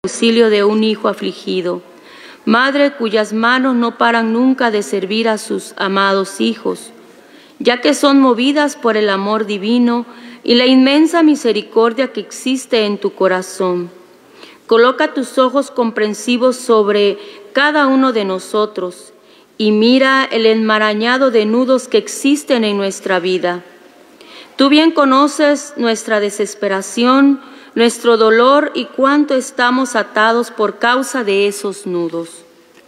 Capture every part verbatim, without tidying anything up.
auxilio de un hijo afligido. Madre cuyas manos no paran nunca de servir a sus amados hijos, ya que son movidas por el amor divino y la inmensa misericordia que existe en tu corazón. Coloca tus ojos comprensivos sobre cada uno de nosotros y mira el enmarañado de nudos que existen en nuestra vida. Tú bien conoces nuestra desesperación, nuestro dolor y cuánto estamos atados por causa de esos nudos.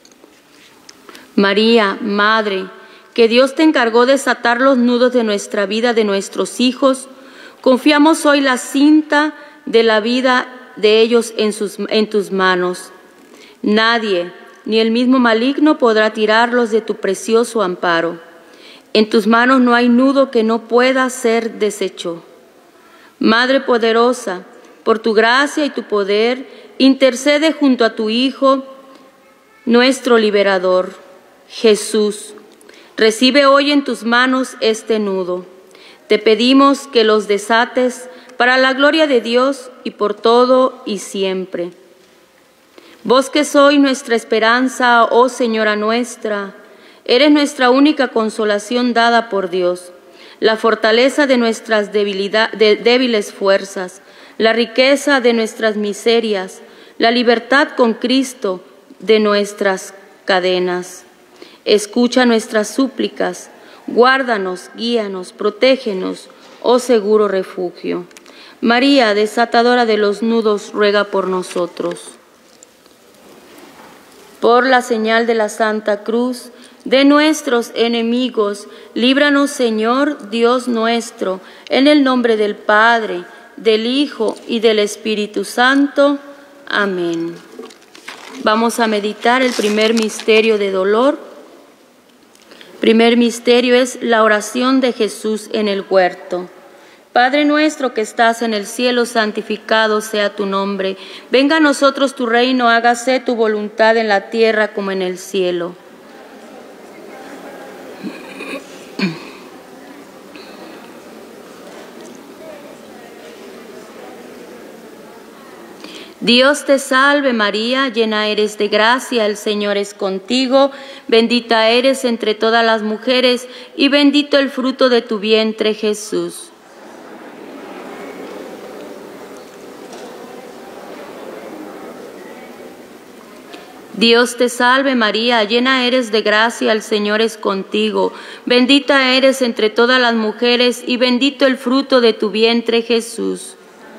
María, Madre, que Dios te encargó de desatar los nudos de nuestra vida, de nuestros hijos, confiamos hoy la cinta de la vida de ellos en, sus, en tus manos. Nadie, ni el mismo maligno, podrá tirarlos de tu precioso amparo. En tus manos no hay nudo que no pueda ser deshecho. Madre poderosa, por tu gracia y tu poder, intercede junto a tu Hijo, nuestro liberador, Jesús. Recibe hoy en tus manos este nudo. Te pedimos que los desates para la gloria de Dios y por todo y siempre. Vos que sois nuestra esperanza, oh Señora nuestra, eres nuestra única consolación dada por Dios, la fortaleza de nuestras debilidad, de, débiles fuerzas, la riqueza de nuestras miserias, la libertad con Cristo de nuestras cadenas. Escucha nuestras súplicas, guárdanos, guíanos, protégenos, oh seguro refugio. María, desatadora de los nudos, ruega por nosotros. Por la señal de la Santa Cruz, de nuestros enemigos, líbranos, Señor, Dios nuestro, en el nombre del Padre, del Hijo y del Espíritu Santo. Amén. Vamos a meditar el primer misterio de dolor. Primer misterio es la oración de Jesús en el huerto. Padre nuestro que estás en el cielo, santificado sea tu nombre. Venga a nosotros tu reino, hágase tu voluntad en la tierra como en el cielo. Dios te salve María, llena eres de gracia, el Señor es contigo, bendita eres entre todas las mujeres y bendito el fruto de tu vientre Jesús. Dios te salve María, llena eres de gracia, el Señor es contigo, bendita eres entre todas las mujeres y bendito el fruto de tu vientre Jesús.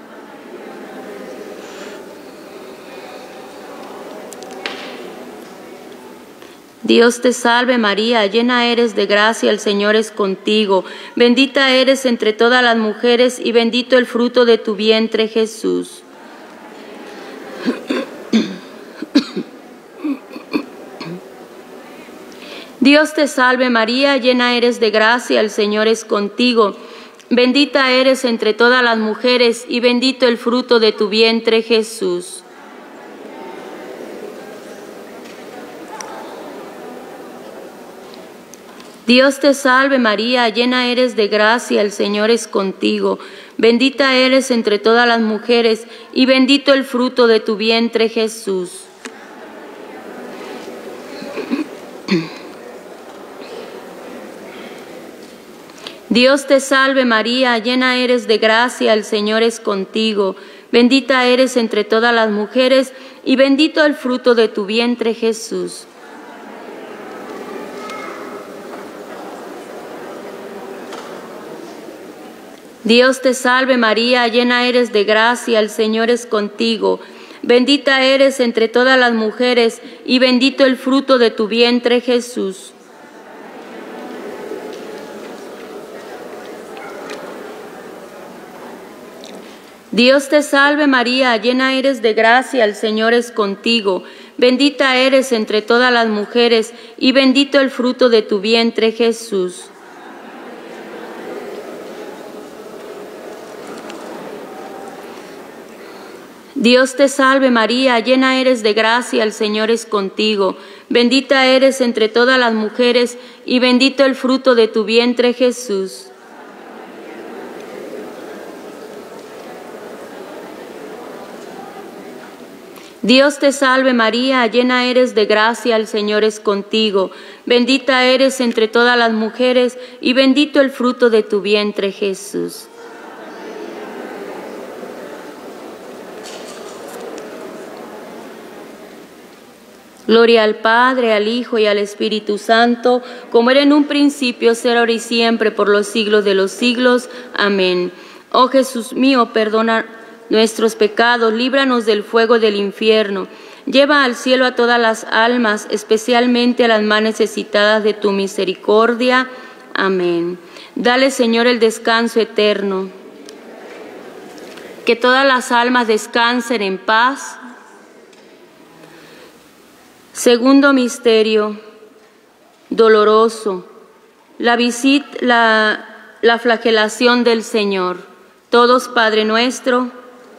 Dios te salve María, llena eres de gracia, el Señor es contigo, bendita eres entre todas las mujeres y bendito el fruto de tu vientre Jesús. Dios te salve María, llena eres de gracia, el Señor es contigo, bendita eres entre todas las mujeres y bendito el fruto de tu vientre Jesús. Dios te salve María, llena eres de gracia, el Señor es contigo, bendita eres entre todas las mujeres y bendito el fruto de tu vientre Jesús. Dios te salve María, llena eres de gracia, el Señor es contigo, bendita eres entre todas las mujeres y bendito el fruto de tu vientre Jesús. Dios te salve María, llena eres de gracia, el Señor es contigo, bendita eres entre todas las mujeres y bendito el fruto de tu vientre Jesús. Dios te salve María, llena eres de gracia, el Señor es contigo, bendita eres entre todas las mujeres y bendito el fruto de tu vientre Jesús. Dios te salve María, llena eres de gracia, el Señor es contigo, bendita eres entre todas las mujeres y bendito el fruto de tu vientre Jesús. Dios te salve María, llena eres de gracia, el Señor es contigo. Bendita eres entre todas las mujeres y bendito el fruto de tu vientre, Jesús. Gloria al Padre, al Hijo y al Espíritu Santo, como era en un principio, será ahora y siempre, por los siglos de los siglos. Amén. Oh Jesús mío, perdona nuestros pecados, líbranos del fuego del infierno. Lleva al cielo a todas las almas, especialmente a las más necesitadas de tu misericordia. Amén. Dale, Señor, el descanso eterno. Que todas las almas descansen en paz. Segundo misterio doloroso, la visita, la, la flagelación del Señor. Todos, Padre nuestro,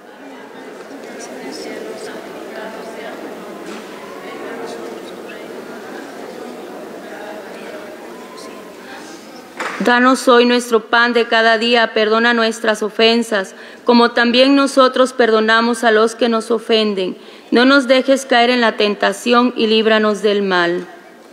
danos hoy nuestro pan de cada día, perdona nuestras ofensas, como también nosotros perdonamos a los que nos ofenden. No nos dejes caer en la tentación y líbranos del mal.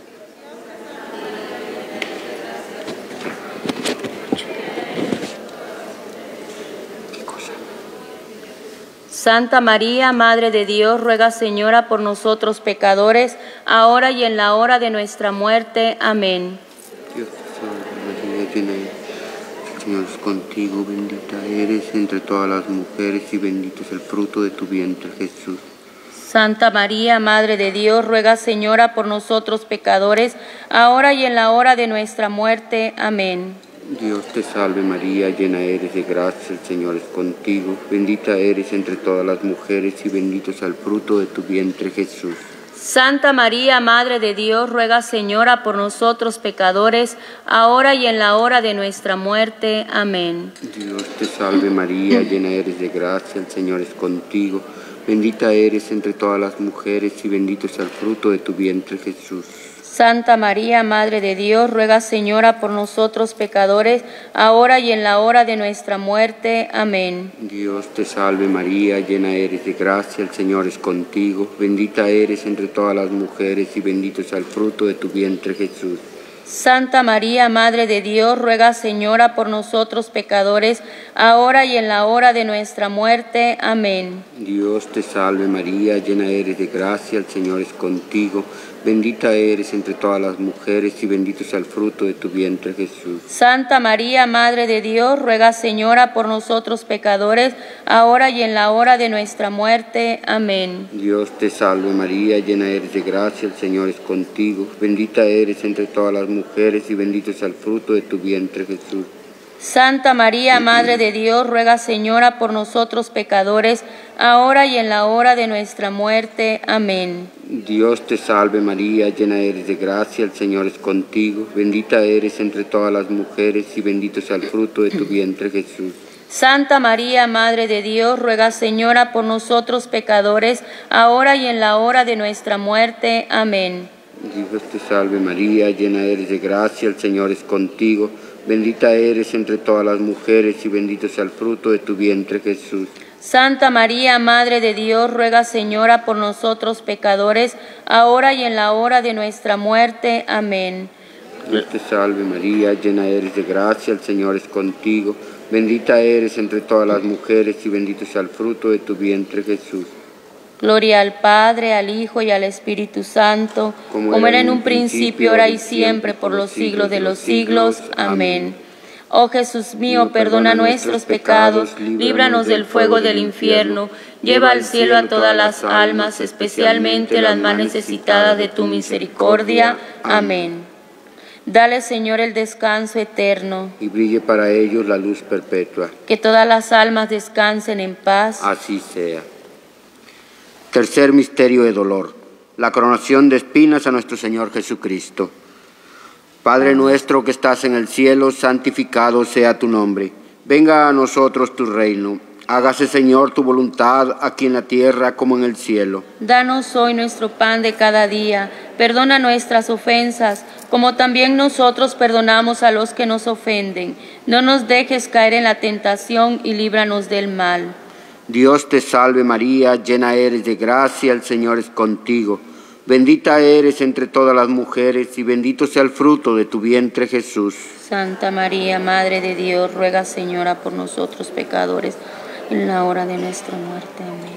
Santa María, Madre de Dios, ruega, Señora, por nosotros pecadores, ahora y en la hora de nuestra muerte. Amén. Dios te salve, María, llena eres, el Señor es contigo, bendita eres entre todas las mujeres y bendito es el fruto de tu vientre, Jesús. Santa María, Madre de Dios, ruega, Señora, por nosotros pecadores, ahora y en la hora de nuestra muerte. Amén. Dios te salve María, llena eres de gracia, el Señor es contigo, bendita eres entre todas las mujeres y bendito es el fruto de tu vientre, Jesús. Santa María, Madre de Dios, ruega, Señora, por nosotros pecadores, ahora y en la hora de nuestra muerte. Amén. Dios te salve María, llena eres de gracia, el Señor es contigo, bendita eres entre todas las mujeres y bendito es el fruto de tu vientre, Jesús. Santa María, Madre de Dios, ruega, Señora, por nosotros pecadores, ahora y en la hora de nuestra muerte. Amén. Dios te salve María, llena eres de gracia, el Señor es contigo, bendita eres entre todas las mujeres y bendito es el fruto de tu vientre, Jesús. Santa María, Madre de Dios, ruega, Señora, por nosotros pecadores, ahora y en la hora de nuestra muerte. Amén. Dios te salve María, llena eres de gracia, el Señor es contigo, bendita eres entre todas las mujeres y bendito es el fruto de tu vientre, Jesús. Santa María, Madre de Dios, ruega, Señora, por nosotros pecadores, ahora y en la hora de nuestra muerte. Amén. Dios te salve María, llena eres de gracia, el Señor es contigo, bendita eres entre todas las mujeres y bendito es el fruto de tu vientre, Jesús. Santa María, Madre de Dios, ruega, Señora, por nosotros pecadores, ahora y en la hora de nuestra muerte. Amén. Dios te salve María, llena eres de gracia, el Señor es contigo, bendita eres entre todas las mujeres y bendito es el fruto de tu vientre, Jesús. Santa María, Madre de Dios, ruega, Señora, por nosotros pecadores, ahora y en la hora de nuestra muerte. Amén. Dios te salve María, llena eres de gracia, el Señor es contigo, bendita eres entre todas las mujeres y bendito es el fruto de tu vientre, Jesús. Santa María, Madre de Dios, ruega, Señora, por nosotros pecadores, ahora y en la hora de nuestra muerte. Amén. Dios te salve María, llena eres de gracia, el Señor es contigo, bendita eres entre todas las mujeres y bendito es el fruto de tu vientre, Jesús. Gloria al Padre, al Hijo y al Espíritu Santo, como, como era en un principio, ahora y siempre, por los siglos de los siglos. Amén. Oh Jesús mío, perdona nuestros pecados, líbranos del fuego del infierno, lleva al cielo a todas las almas, especialmente las más necesitadas de tu misericordia. Amén. Dale, Señor, el descanso eterno, y brille para ellos la luz perpetua. Que todas las almas descansen en paz. Así sea. Tercer misterio de dolor, la coronación de espinas a nuestro Señor Jesucristo. Padre nuestro que estás en el cielo, santificado sea tu nombre. Venga a nosotros tu reino. Hágase, Señor, tu voluntad aquí en la tierra como en el cielo. Danos hoy nuestro pan de cada día. Perdona nuestras ofensas, como también nosotros perdonamos a los que nos ofenden. No nos dejes caer en la tentación y líbranos del mal. Dios te salve María, llena eres de gracia, el Señor es contigo. Bendita eres entre todas las mujeres y bendito sea el fruto de tu vientre Jesús. Santa María, Madre de Dios, ruega, Señora, por nosotros pecadores, en la hora de nuestra muerte. Amén.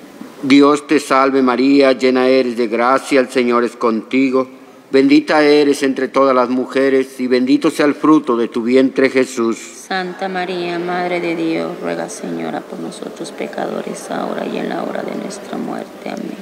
Dios te salve María, llena eres de gracia, el Señor es contigo. Bendita eres entre todas las mujeres y bendito sea el fruto de tu vientre Jesús. Santa María, Madre de Dios, ruega, Señora, por nosotros pecadores, ahora y en la hora de nuestra muerte. Amén.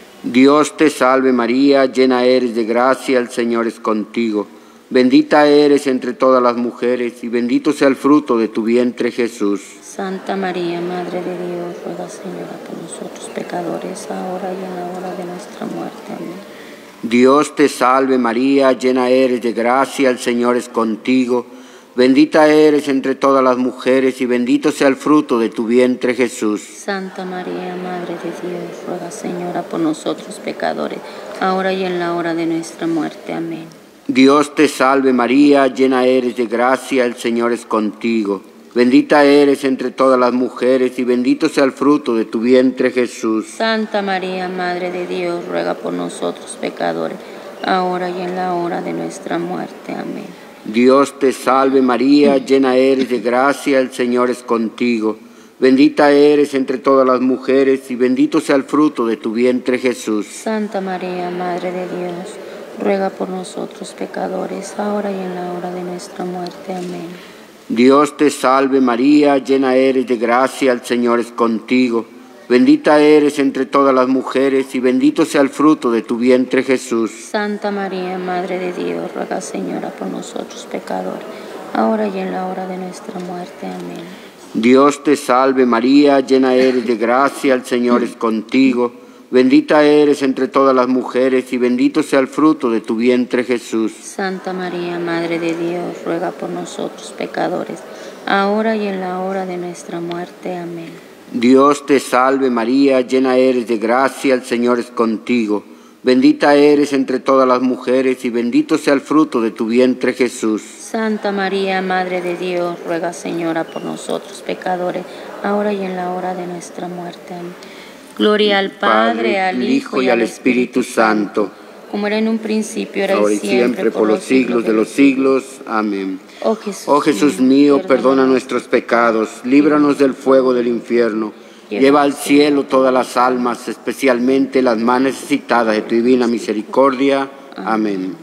Dios te salve María, llena eres de gracia, el Señor es contigo. Bendita eres entre todas las mujeres y bendito sea el fruto de tu vientre Jesús. Santa María, Madre de Dios, ruega, Señora, por nosotros pecadores, ahora y en la hora de nuestra muerte. Amén. Dios te salve María, llena eres de gracia, el Señor es contigo. Bendita eres entre todas las mujeres y bendito sea el fruto de tu vientre Jesús. Santa María, Madre de Dios, ruega, Señora, por nosotros pecadores, ahora y en la hora de nuestra muerte. Amén. Dios te salve María, llena eres de gracia, el Señor es contigo. Bendita eres entre todas las mujeres y bendito sea el fruto de tu vientre Jesús. Santa María, Madre de Dios, ruega por nosotros pecadores, ahora y en la hora de nuestra muerte. Amén. Dios te salve María, llena eres de gracia, el Señor es contigo. Bendita eres entre todas las mujeres y bendito sea el fruto de tu vientre Jesús. Santa María, Madre de Dios, ruega por nosotros pecadores, ahora y en la hora de nuestra muerte. Amén. Dios te salve María, llena eres de gracia, el Señor es contigo. Bendita eres entre todas las mujeres y bendito sea el fruto de tu vientre Jesús. Santa María, Madre de Dios, ruega, Señora, por nosotros pecadores, ahora y en la hora de nuestra muerte. Amén. Dios te salve María, llena eres de gracia, el Señor es contigo. Bendita eres entre todas las mujeres y bendito sea el fruto de tu vientre Jesús. Santa María, Madre de Dios, ruega por nosotros pecadores, ahora y en la hora de nuestra muerte. Amén. Dios te salve María, llena eres de gracia, el Señor es contigo. Bendita eres entre todas las mujeres y bendito sea el fruto de tu vientre Jesús. Santa María, Madre de Dios, ruega, Señora, por nosotros pecadores, ahora y en la hora de nuestra muerte. Amén. Gloria al Padre, al Hijo y al Espíritu Santo, como era en un principio, ahora y siempre, por los siglos de los siglos. Amén. Oh Jesús, oh Jesús mío, perdona, perdona nuestros pecados, líbranos del fuego del infierno, lleva, lleva al cielo todas las almas, especialmente las más necesitadas de tu divina misericordia. Amén. Amén.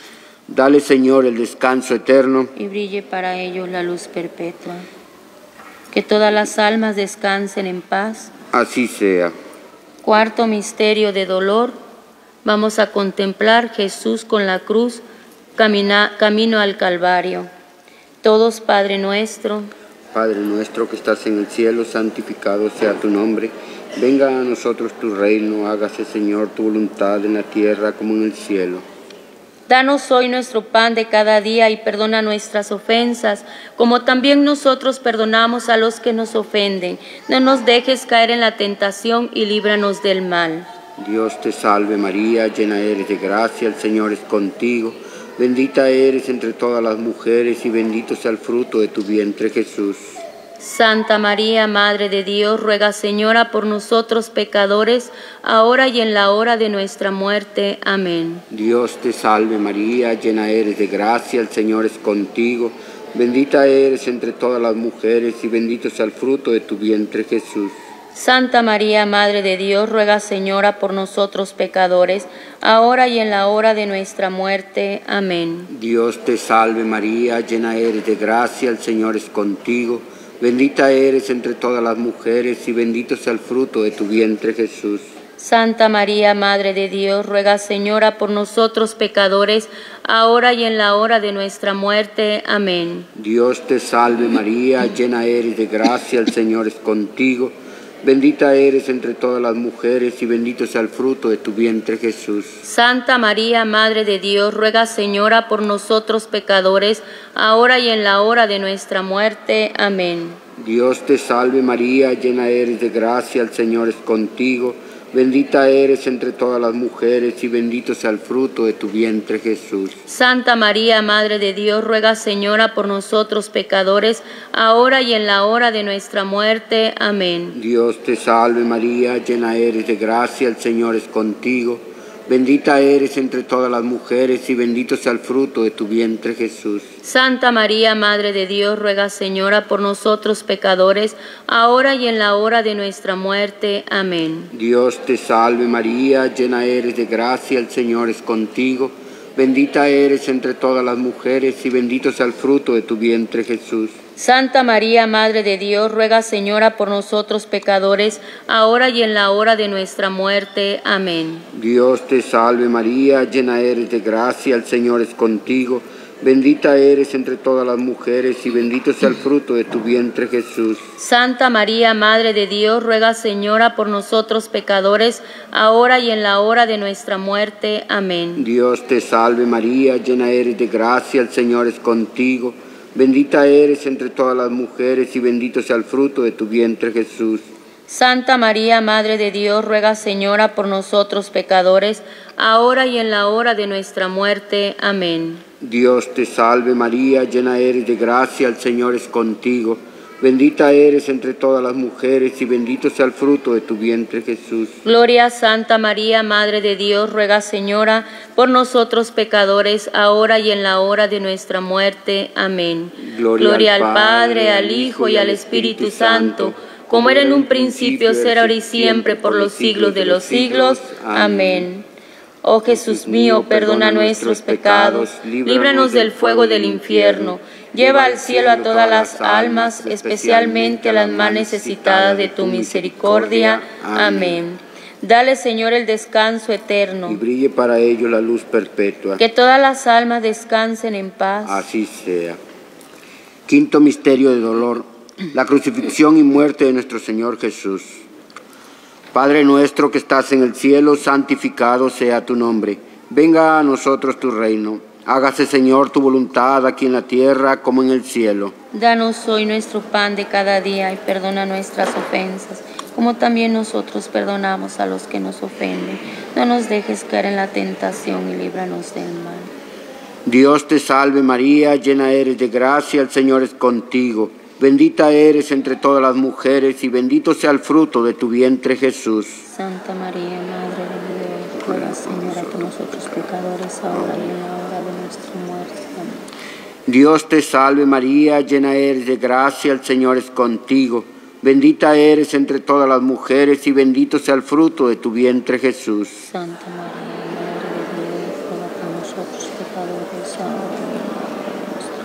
Dale, Señor, el descanso eterno y brille para ellos la luz perpetua. Que todas las almas descansen en paz. Así sea. Cuarto misterio de dolor. Vamos a contemplar Jesús con la cruz, camina, camino al Calvario. Todos, Padre nuestro. Padre nuestro que estás en el cielo, santificado sea tu nombre. Venga a nosotros tu reino, hágase, Señor, tu voluntad en la tierra como en el cielo. Danos hoy nuestro pan de cada día y perdona nuestras ofensas, como también nosotros perdonamos a los que nos ofenden. No nos dejes caer en la tentación y líbranos del mal. Dios te salve María, llena eres de gracia, el Señor es contigo. Bendita eres entre todas las mujeres y bendito sea el fruto de tu vientre Jesús. Santa María, Madre de Dios, ruega, Señora, por nosotros pecadores, ahora y en la hora de nuestra muerte. Amén. Dios te salve María, llena eres de gracia, el Señor es contigo. Bendita eres entre todas las mujeres y bendito sea el fruto de tu vientre Jesús. Santa María, Madre de Dios, ruega, Señora, por nosotros pecadores, ahora y en la hora de nuestra muerte. Amén. Dios te salve María, llena eres de gracia, el Señor es contigo. Bendita eres entre todas las mujeres y bendito sea el fruto de tu vientre Jesús. Santa María, Madre de Dios, ruega, Señora, por nosotros pecadores, ahora y en la hora de nuestra muerte. Amén. Dios te salve María, llena eres de gracia, el Señor es contigo. Bendita eres entre todas las mujeres y bendito sea el fruto de tu vientre Jesús. Santa María, Madre de Dios, ruega, Señora, por nosotros pecadores, ahora y en la hora de nuestra muerte. Amén. Dios te salve María, llena eres de gracia, el Señor es contigo. Bendita eres entre todas las mujeres y bendito sea el fruto de tu vientre, Jesús. Santa María, Madre de Dios, ruega, Señora, por nosotros pecadores, ahora y en la hora de nuestra muerte. Amén. Dios te salve María, llena eres de gracia, el Señor es contigo. Bendita eres entre todas las mujeres y bendito sea el fruto de tu vientre, Jesús. Santa María, Madre de Dios, ruega, Señora, por nosotros pecadores, ahora y en la hora de nuestra muerte. Amén. Dios te salve María, llena eres de gracia, el Señor es contigo. Bendita eres entre todas las mujeres y bendito sea el fruto de tu vientre, Jesús. Santa María, Madre de Dios, ruega, Señora, por nosotros pecadores, ahora y en la hora de nuestra muerte. Amén. Dios te salve María, llena eres de gracia, el Señor es contigo. Bendita eres entre todas las mujeres y bendito sea el fruto de tu vientre, Jesús. Santa María, Madre de Dios, ruega, Señora, por nosotros pecadores, ahora y en la hora de nuestra muerte. Amén. Dios te salve María, llena eres de gracia, el Señor es contigo. Bendita eres entre todas las mujeres y bendito sea el fruto de tu vientre, Jesús. Santa María, Madre de Dios, ruega, Señora, por nosotros pecadores, ahora y en la hora de nuestra muerte. Amén. Dios te salve María, llena eres de gracia, el Señor es contigo. Bendita eres entre todas las mujeres y bendito sea el fruto de tu vientre, Jesús. Gloria a Santa María, Madre de Dios, ruega, Señora, por nosotros pecadores, ahora y en la hora de nuestra muerte. Amén. Gloria, Gloria al Padre, al Hijo y al Espíritu Santo, como era en un principio, será ahora y siempre, por los siglos de los siglos. Amén. Oh Jesús mío, perdona nuestros pecados, líbranos del fuego del infierno, lleva al cielo a todas las almas, especialmente a las más necesitadas de tu misericordia. Amén. Dale, Señor, el descanso eterno, y brille para ellos la luz perpetua. que todas las almas descansen en paz. Así sea. Quinto misterio de dolor, la crucifixión y muerte de nuestro Señor Jesús. Padre nuestro que estás en el cielo, santificado sea tu nombre. Venga a nosotros tu reino. Hágase, Señor, tu voluntad aquí en la tierra como en el cielo. Danos hoy nuestro pan de cada día y perdona nuestras ofensas, como también nosotros perdonamos a los que nos ofenden. No nos dejes caer en la tentación y líbranos del mal. Dios te salve María, llena eres de gracia, el Señor es contigo. Bendita eres entre todas las mujeres y bendito sea el fruto de tu vientre, Jesús. Santa María, Madre de Dios, ruega, Señora, por nosotros pecadores, ahora y en la hora de nuestra muerte. Amén. Dios te salve María, llena eres de gracia, el Señor es contigo. Bendita eres entre todas las mujeres y bendito sea el fruto de tu vientre, Jesús. Santa María, Madre de Dios, ruega por nosotros pecadores, ahora y en la hora de nuestra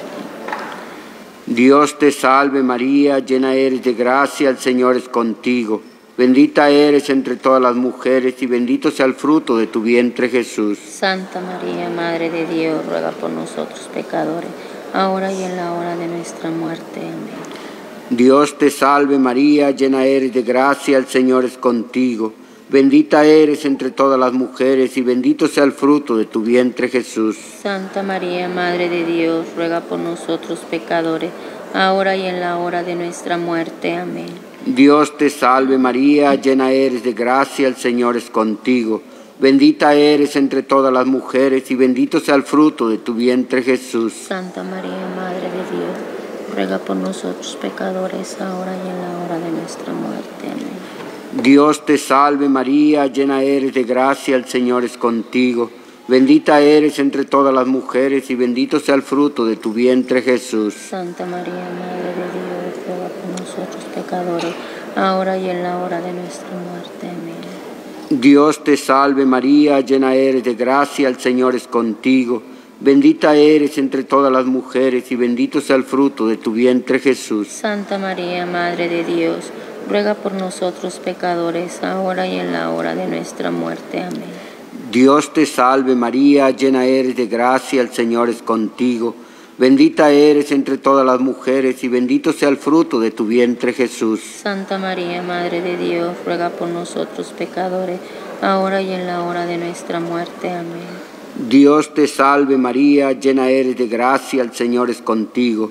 muerte. Dios te salve María, llena eres de gracia, el Señor es contigo. Bendita eres entre todas las mujeres y bendito sea el fruto de tu vientre, Jesús. Santa María, Madre de Dios, ruega por nosotros pecadores, ahora y en la hora de nuestra muerte. Amén. Dios te salve María, llena eres de gracia, el Señor es contigo. Bendita eres entre todas las mujeres y bendito sea el fruto de tu vientre, Jesús. Santa María, Madre de Dios, ruega por nosotros pecadores, ahora y en la hora de nuestra muerte. Amén. Dios te salve María, llena eres de gracia, el Señor es contigo. Bendita eres entre todas las mujeres y bendito sea el fruto de tu vientre, Jesús. Santa María, Madre de Dios, ruega por nosotros pecadores, ahora y en la hora de nuestra muerte. Amén. Dios te salve María, llena eres de gracia, el Señor es contigo. Bendita eres entre todas las mujeres y bendito sea el fruto de tu vientre, Jesús. Santa María, Madre de Dios, ruega por nosotros pecadores, ahora y en la hora de nuestra muerte. Amén. Dios te salve María, llena eres de gracia, el Señor es contigo. Bendita eres entre todas las mujeres y bendito sea el fruto de tu vientre, Jesús. Santa María, Madre de Dios, ruega por nosotros pecadores, ahora y en la hora de nuestra muerte. Amén. Dios te salve María, llena eres de gracia, el Señor es contigo. Bendita eres entre todas las mujeres y bendito sea el fruto de tu vientre, Jesús. Santa María, Madre de Dios, ruega por nosotros pecadores, ahora y en la hora de nuestra muerte. Amén. Dios te salve María, llena eres de gracia, el Señor es contigo.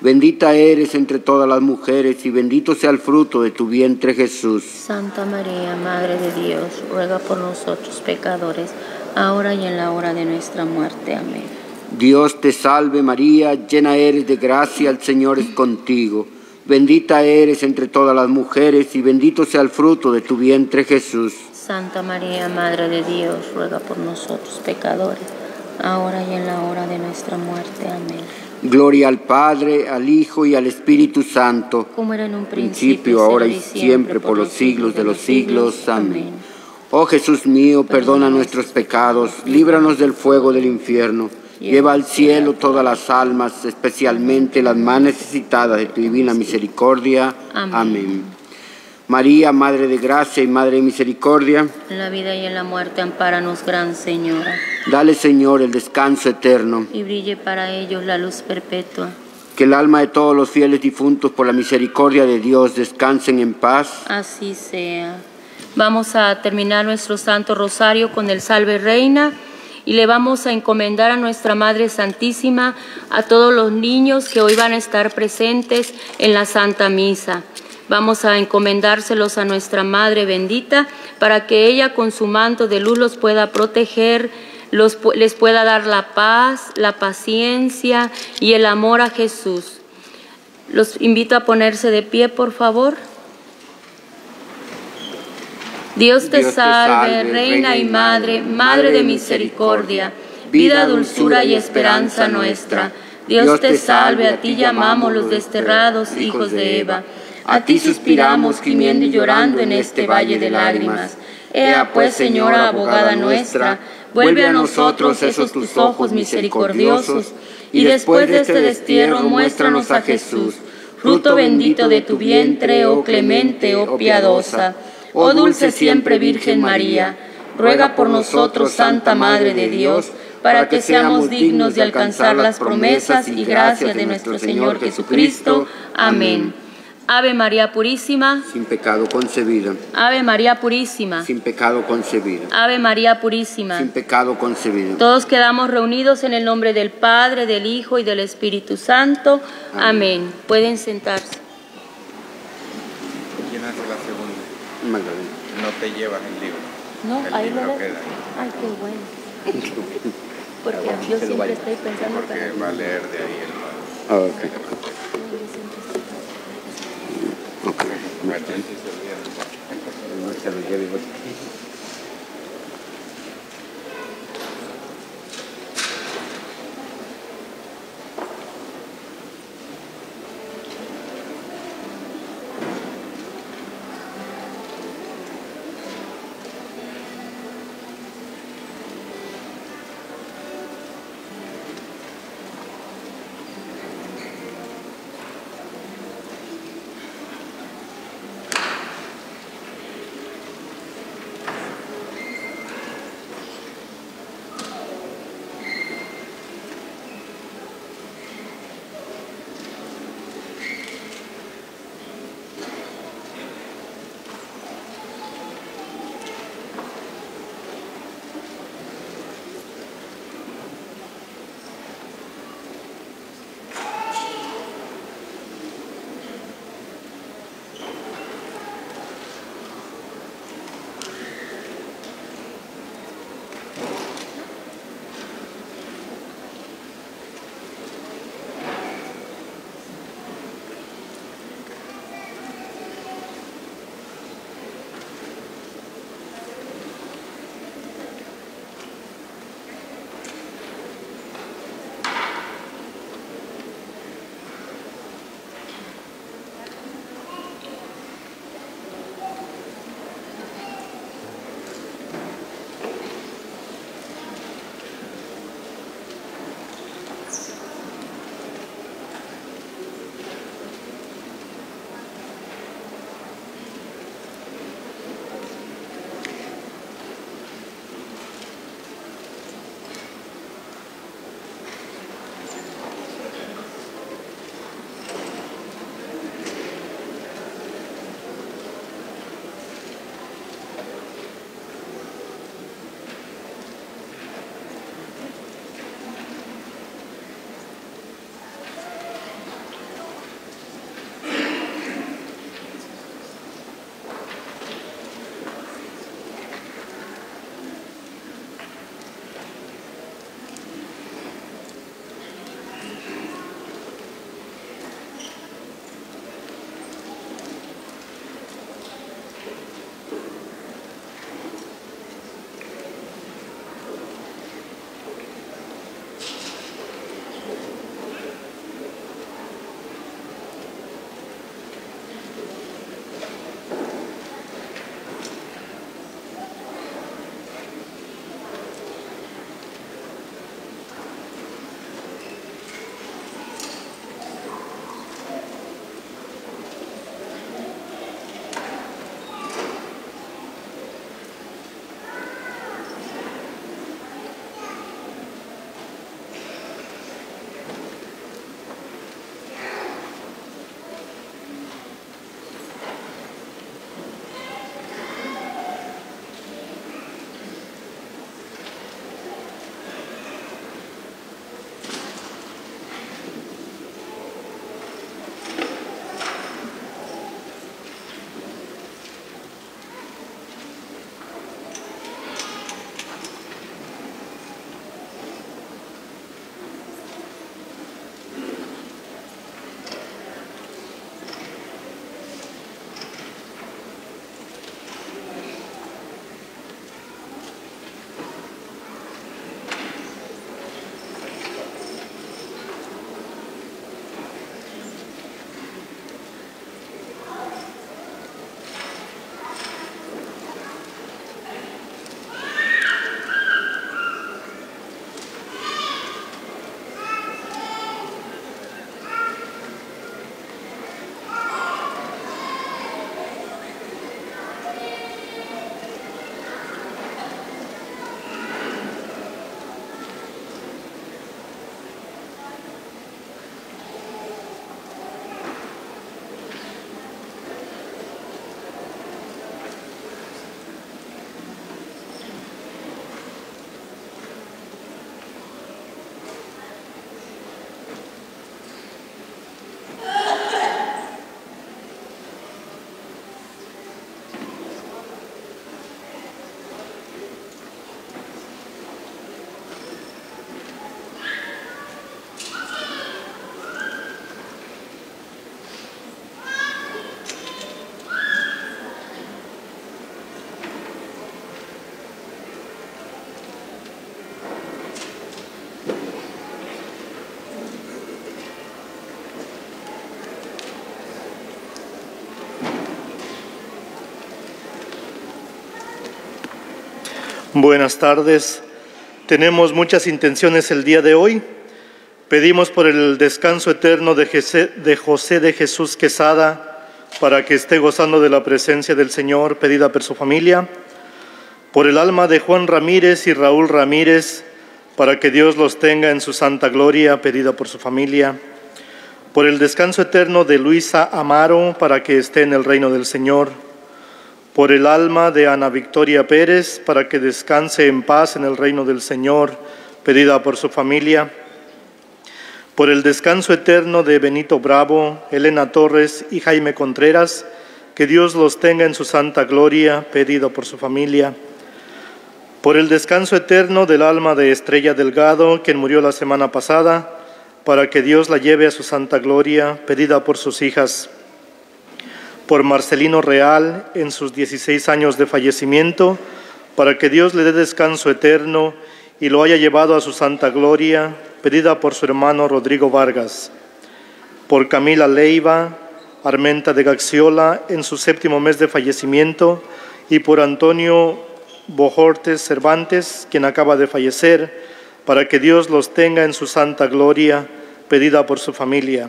Bendita eres entre todas las mujeres y bendito sea el fruto de tu vientre, Jesús. Santa María, Madre de Dios, ruega por nosotros pecadores, ahora y en la hora de nuestra muerte. Amén. Dios te salve María, llena eres de gracia, el Señor es contigo. Bendita eres entre todas las mujeres y bendito sea el fruto de tu vientre, Jesús. Santa María, Madre de Dios, ruega por nosotros pecadores, ahora y en la hora de nuestra muerte. Amén. Gloria al Padre, al Hijo y al Espíritu Santo, como era en un principio, principio, ahora y siempre, por los siglos de los siglos. Amén. Amén. Oh Jesús mío, perdona nuestros pecados, líbranos del fuego del infierno, lleva al cielo todas las almas, especialmente las más necesitadas de tu divina misericordia. Amén. Amén. María, Madre de gracia y Madre de misericordia, En la vida y en la muerte, ampáranos, Gran Señora, dale, Señor, el descanso eterno, y brille para ellos la luz perpetua. que el alma de todos los fieles difuntos por la misericordia de Dios descansen en paz. Así sea. Vamos a terminar nuestro Santo Rosario con el Salve Reina y le vamos a encomendar a nuestra Madre Santísima a todos los niños que hoy van a estar presentes en la Santa Misa. Vamos a encomendárselos a nuestra Madre bendita para que ella con su manto de luz los pueda proteger, los, les pueda dar la paz, la paciencia y el amor a Jesús. Los invito a ponerse de pie, por favor. Dios te, Dios te salve, salve, Reina y Madre, Madre de misericordia, vida, dulzura y esperanza nuestra. Dios te salve, a ti llamamos los desterrados hijos de Eva. A ti suspiramos, gimiendo y llorando en este valle de lágrimas. Ea pues, Señora, abogada nuestra, vuelve a nosotros esos tus ojos misericordiosos, y después de este destierro muéstranos a Jesús, fruto bendito de tu vientre, oh clemente, oh piadosa. Oh dulce siempre Virgen María, ruega por nosotros, Santa Madre de Dios, para que seamos dignos de alcanzar las promesas y gracias de nuestro Señor Jesucristo. Amén. Ave María Purísima, Sin pecado concebida, Ave María Purísima, sin pecado concebida, Ave María Purísima. sin pecado concebida. Todos quedamos reunidos en el nombre del Padre, del Hijo y del Espíritu Santo. Amén. Pueden sentarse. ¿Quién hace la segunda? Magdalena. No te llevas el libro. No, El ahí lo libro ves. queda ahí. Ay, qué bueno. Porque yo siempre estoy pensando Porque que... va a leer de ahí el padre. Ah, ok. Ok. Bueno, ahí sí se olvida. No se lo lleve, pues. Buenas tardes. Tenemos muchas intenciones el día de hoy. Pedimos por el descanso eterno de José de Jesús Quesada, para que esté gozando de la presencia del Señor, pedida por su familia. Por el alma de Juan Ramírez y Raúl Ramírez, para que Dios los tenga en su santa gloria, pedida por su familia. Por el descanso eterno de Luisa Amaro, para que esté en el reino del Señor. Por el alma de Ana Victoria Pérez, para que descanse en paz en el reino del Señor, pedida por su familia. Por el descanso eterno de Benito Bravo, Elena Torres y Jaime Contreras, que Dios los tenga en su santa gloria, pedida por su familia. Por el descanso eterno del alma de Estrella Delgado, quien murió la semana pasada, para que Dios la lleve a su santa gloria, pedida por sus hijas. Por Marcelino Real, en sus dieciséis años de fallecimiento, para que Dios le dé descanso eterno y lo haya llevado a su santa gloria, pedida por su hermano Rodrigo Vargas. Por Camila Leiva Armenta de Gaxiola, en su séptimo mes de fallecimiento, y por Antonio Bojortes Cervantes, quien acaba de fallecer, para que Dios los tenga en su santa gloria, pedida por su familia.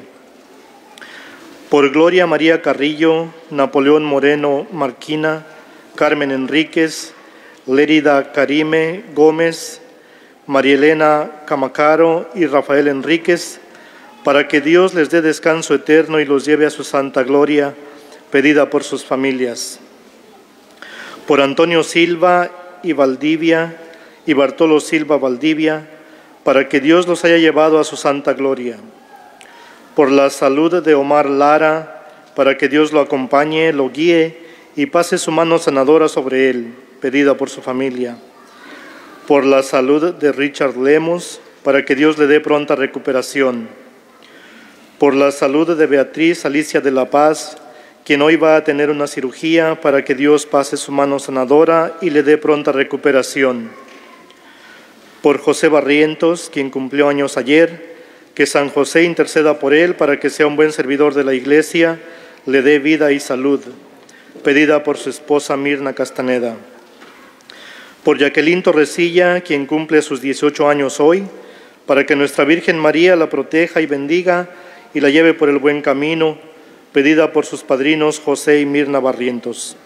Por Gloria María Carrillo, Napoleón Moreno Marquina, Carmen Enríquez, Lérida Karime Gómez, María Elena Camacaro y Rafael Enríquez, para que Dios les dé descanso eterno y los lleve a su santa gloria, pedida por sus familias. Por Antonio Silva y Valdivia y Bartolo Silva Valdivia, para que Dios los haya llevado a su santa gloria. Por la salud de Omar Lara, para que Dios lo acompañe, lo guíe y pase su mano sanadora sobre él, pedida por su familia. Por la salud de Richard Lemos, para que Dios le dé pronta recuperación. Por la salud de Beatriz Alicia de la Paz, quien hoy va a tener una cirugía, para que Dios pase su mano sanadora y le dé pronta recuperación. Por José Barrientos, quien cumplió años ayer, que San José interceda por él para que sea un buen servidor de la Iglesia, le dé vida y salud, pedida por su esposa Mirna Castaneda. Por Jacqueline Torresilla, quien cumple sus dieciocho años hoy, para que nuestra Virgen María la proteja y bendiga y la lleve por el buen camino, pedida por sus padrinos José y Mirna Barrientos.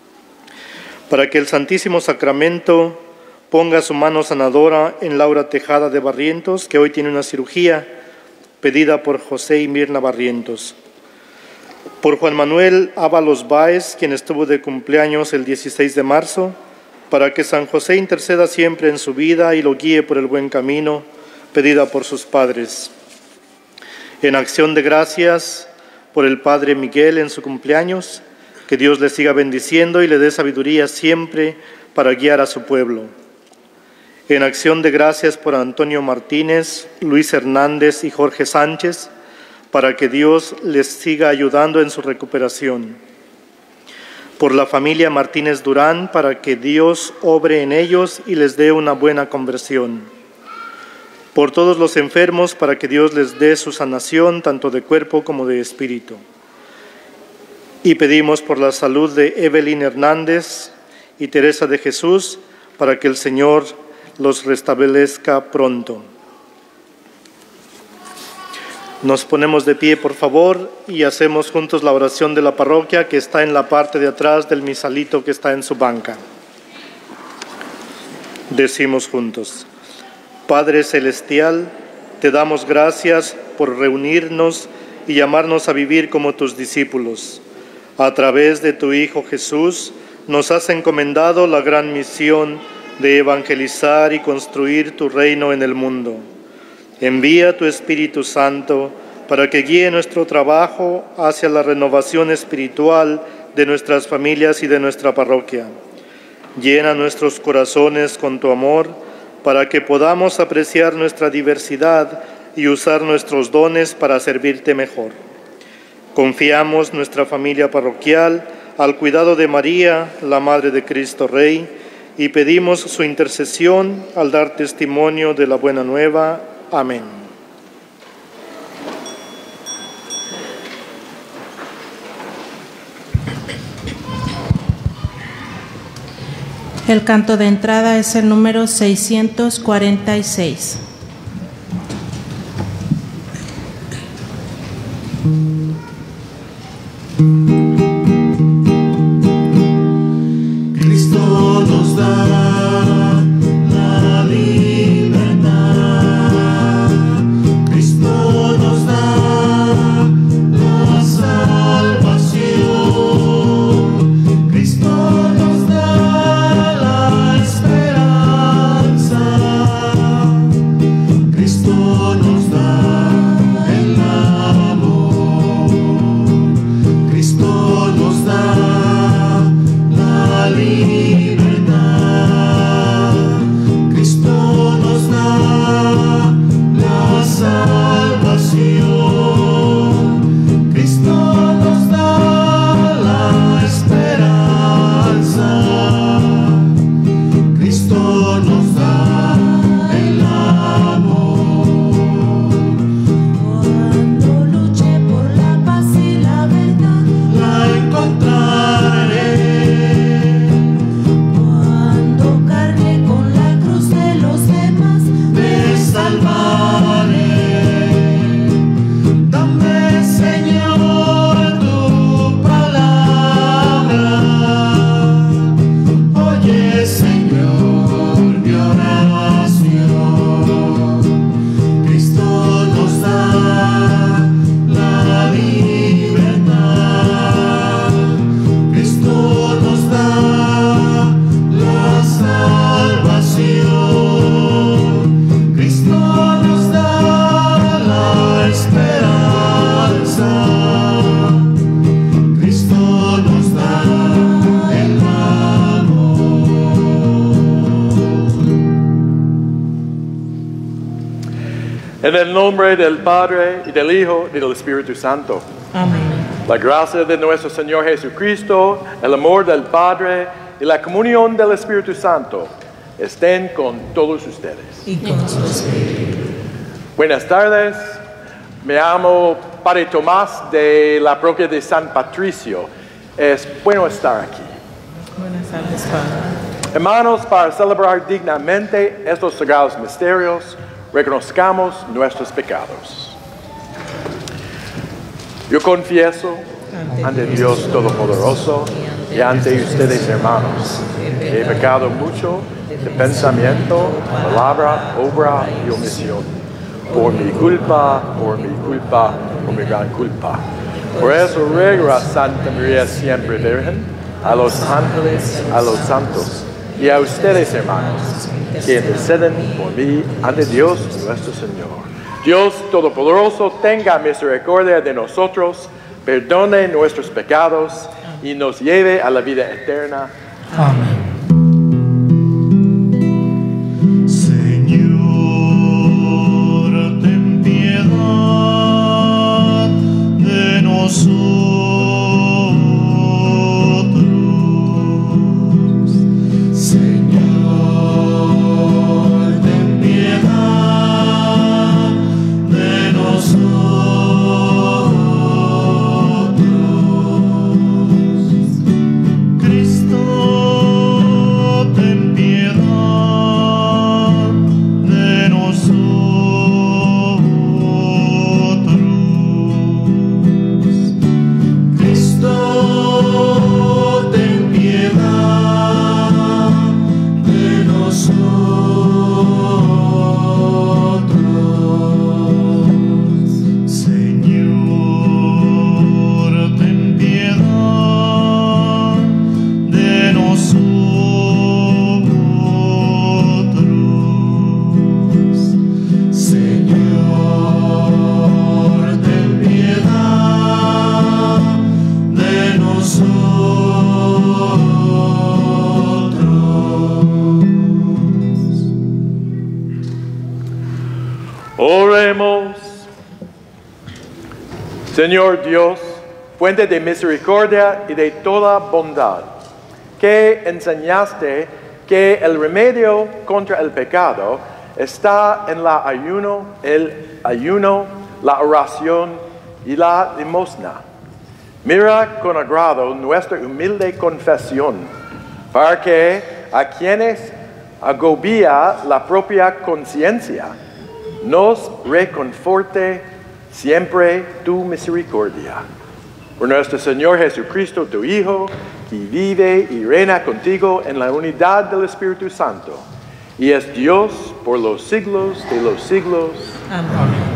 Para que el Santísimo Sacramento ponga su mano sanadora en Laura Tejada de Barrientos, que hoy tiene una cirugía, pedida por José y Mirna Barrientos. Por Juan Manuel Ábalos Báez, quien estuvo de cumpleaños el dieciséis de marzo, para que San José interceda siempre en su vida y lo guíe por el buen camino, pedida por sus padres. En acción de gracias por el Padre Miguel en su cumpleaños, que Dios le siga bendiciendo y le dé sabiduría siempre para guiar a su pueblo. En acción de gracias por Antonio Martínez, Luis Hernández y Jorge Sánchez, para que Dios les siga ayudando en su recuperación. Por la familia Martínez Durán, para que Dios obre en ellos y les dé una buena conversión. Por todos los enfermos, para que Dios les dé su sanación, tanto de cuerpo como de espíritu. Y pedimos por la salud de Evelyn Hernández y Teresa de Jesús, para que el Señor los restablezca pronto. Nos ponemos de pie, por favor, y hacemos juntos la oración de la parroquia, que está en la parte de atrás del misalito que está en su banca. Decimos juntos: Padre Celestial, te damos gracias por reunirnos y llamarnos a vivir como tus discípulos. A través de tu Hijo Jesús, nos has encomendado la gran misión de evangelizar y construir tu reino en el mundo. Envía tu Espíritu Santo para que guíe nuestro trabajo hacia la renovación espiritual de nuestras familias y de nuestra parroquia. Llena nuestros corazones con tu amor para que podamos apreciar nuestra diversidad y usar nuestros dones para servirte mejor. Confiamos nuestra familia parroquial al cuidado de María, la Madre de Cristo Rey, y pedimos su intercesión al dar testimonio de la buena nueva. Amén. El canto de entrada es el número seiscientos cuarenta y seis. Cristo nos da la libertad, Cristo nos da la salvación, Cristo nos da la esperanza, Cristo nos da el amor, Cristo nos da la libertad, Cristo nos da la salvación, Cristo nos da la esperanza, Cristo nos da el amor. Cuando luche por la paz y la verdad, la encontraré. Cuando cargue con la cruz de los demás, me salvaré. Dame, Señor, tu palabra. Oye, Señor, mi oración. Cristo nos da la libertad, Cristo nos da la salvación, Cristo nos da la esperanza, Cristo nos da el amor. En el nombre del Padre, y del Hijo, y del Espíritu Santo. Amén. La gracia de nuestro Señor Jesucristo, el amor del Padre y la comunión del Espíritu Santo estén con todos ustedes. Y con su espíritu. Buenas tardes, me llamo Padre Tomás de la parroquia de San Patricio. Es bueno estar aquí. Buenas tardes, Padre. Hermanos, para celebrar dignamente estos sagrados misterios, reconozcamos nuestros pecados. Yo confieso ante Dios Todopoderoso y ante ustedes, hermanos, que he pecado mucho de pensamiento, palabra, obra y omisión. Por mi culpa, por mi culpa, por mi gran culpa. Por eso ruego a Santa María siempre Virgen, a los ángeles, a los santos y a ustedes, hermanos, que interceden por mí ante Dios nuestro Señor. Dios Todopoderoso tenga misericordia de nosotros, perdone nuestros pecados y nos lleve a la vida eterna. Amén. Señor, ten piedad de nosotros. Señor, ten piedad de nosotros. Cristo, ten piedad de nosotros. Cristo, ten piedad de nosotros. Señor, ten piedad de nosotros. Señor, ten piedad de nosotros. Oremos. Señor Dios, fuente de misericordia y de toda bondad, que enseñaste que el remedio contra el pecado está en la ayuno, el ayuno, la oración y la limosna. Mira con agrado nuestra humilde confesión, para que, a quienes agobia la propia conciencia, nos reconforte siempre tu misericordia. Por nuestro Señor Jesucristo, tu Hijo, que vive y reina contigo en la unidad del Espíritu Santo, y es Dios por los siglos de los siglos. Amén.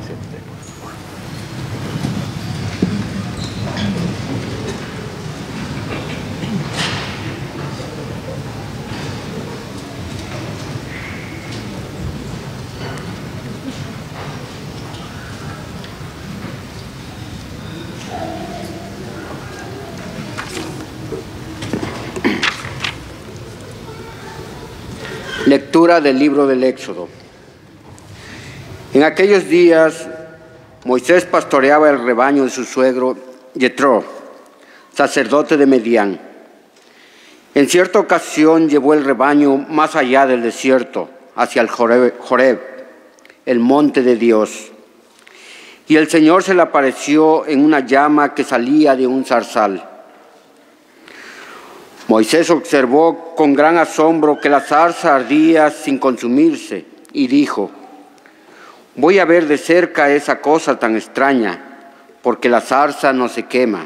Lectura del libro del Éxodo. En aquellos días, Moisés pastoreaba el rebaño de su suegro Yetro, sacerdote de Medián. En cierta ocasión llevó el rebaño más allá del desierto, hacia el Joreb, Joreb, el monte de Dios. Y el Señor se le apareció en una llama que salía de un zarzal. Moisés observó con gran asombro que la zarza ardía sin consumirse y dijo: voy a ver de cerca esa cosa tan extraña, porque la zarza no se quema.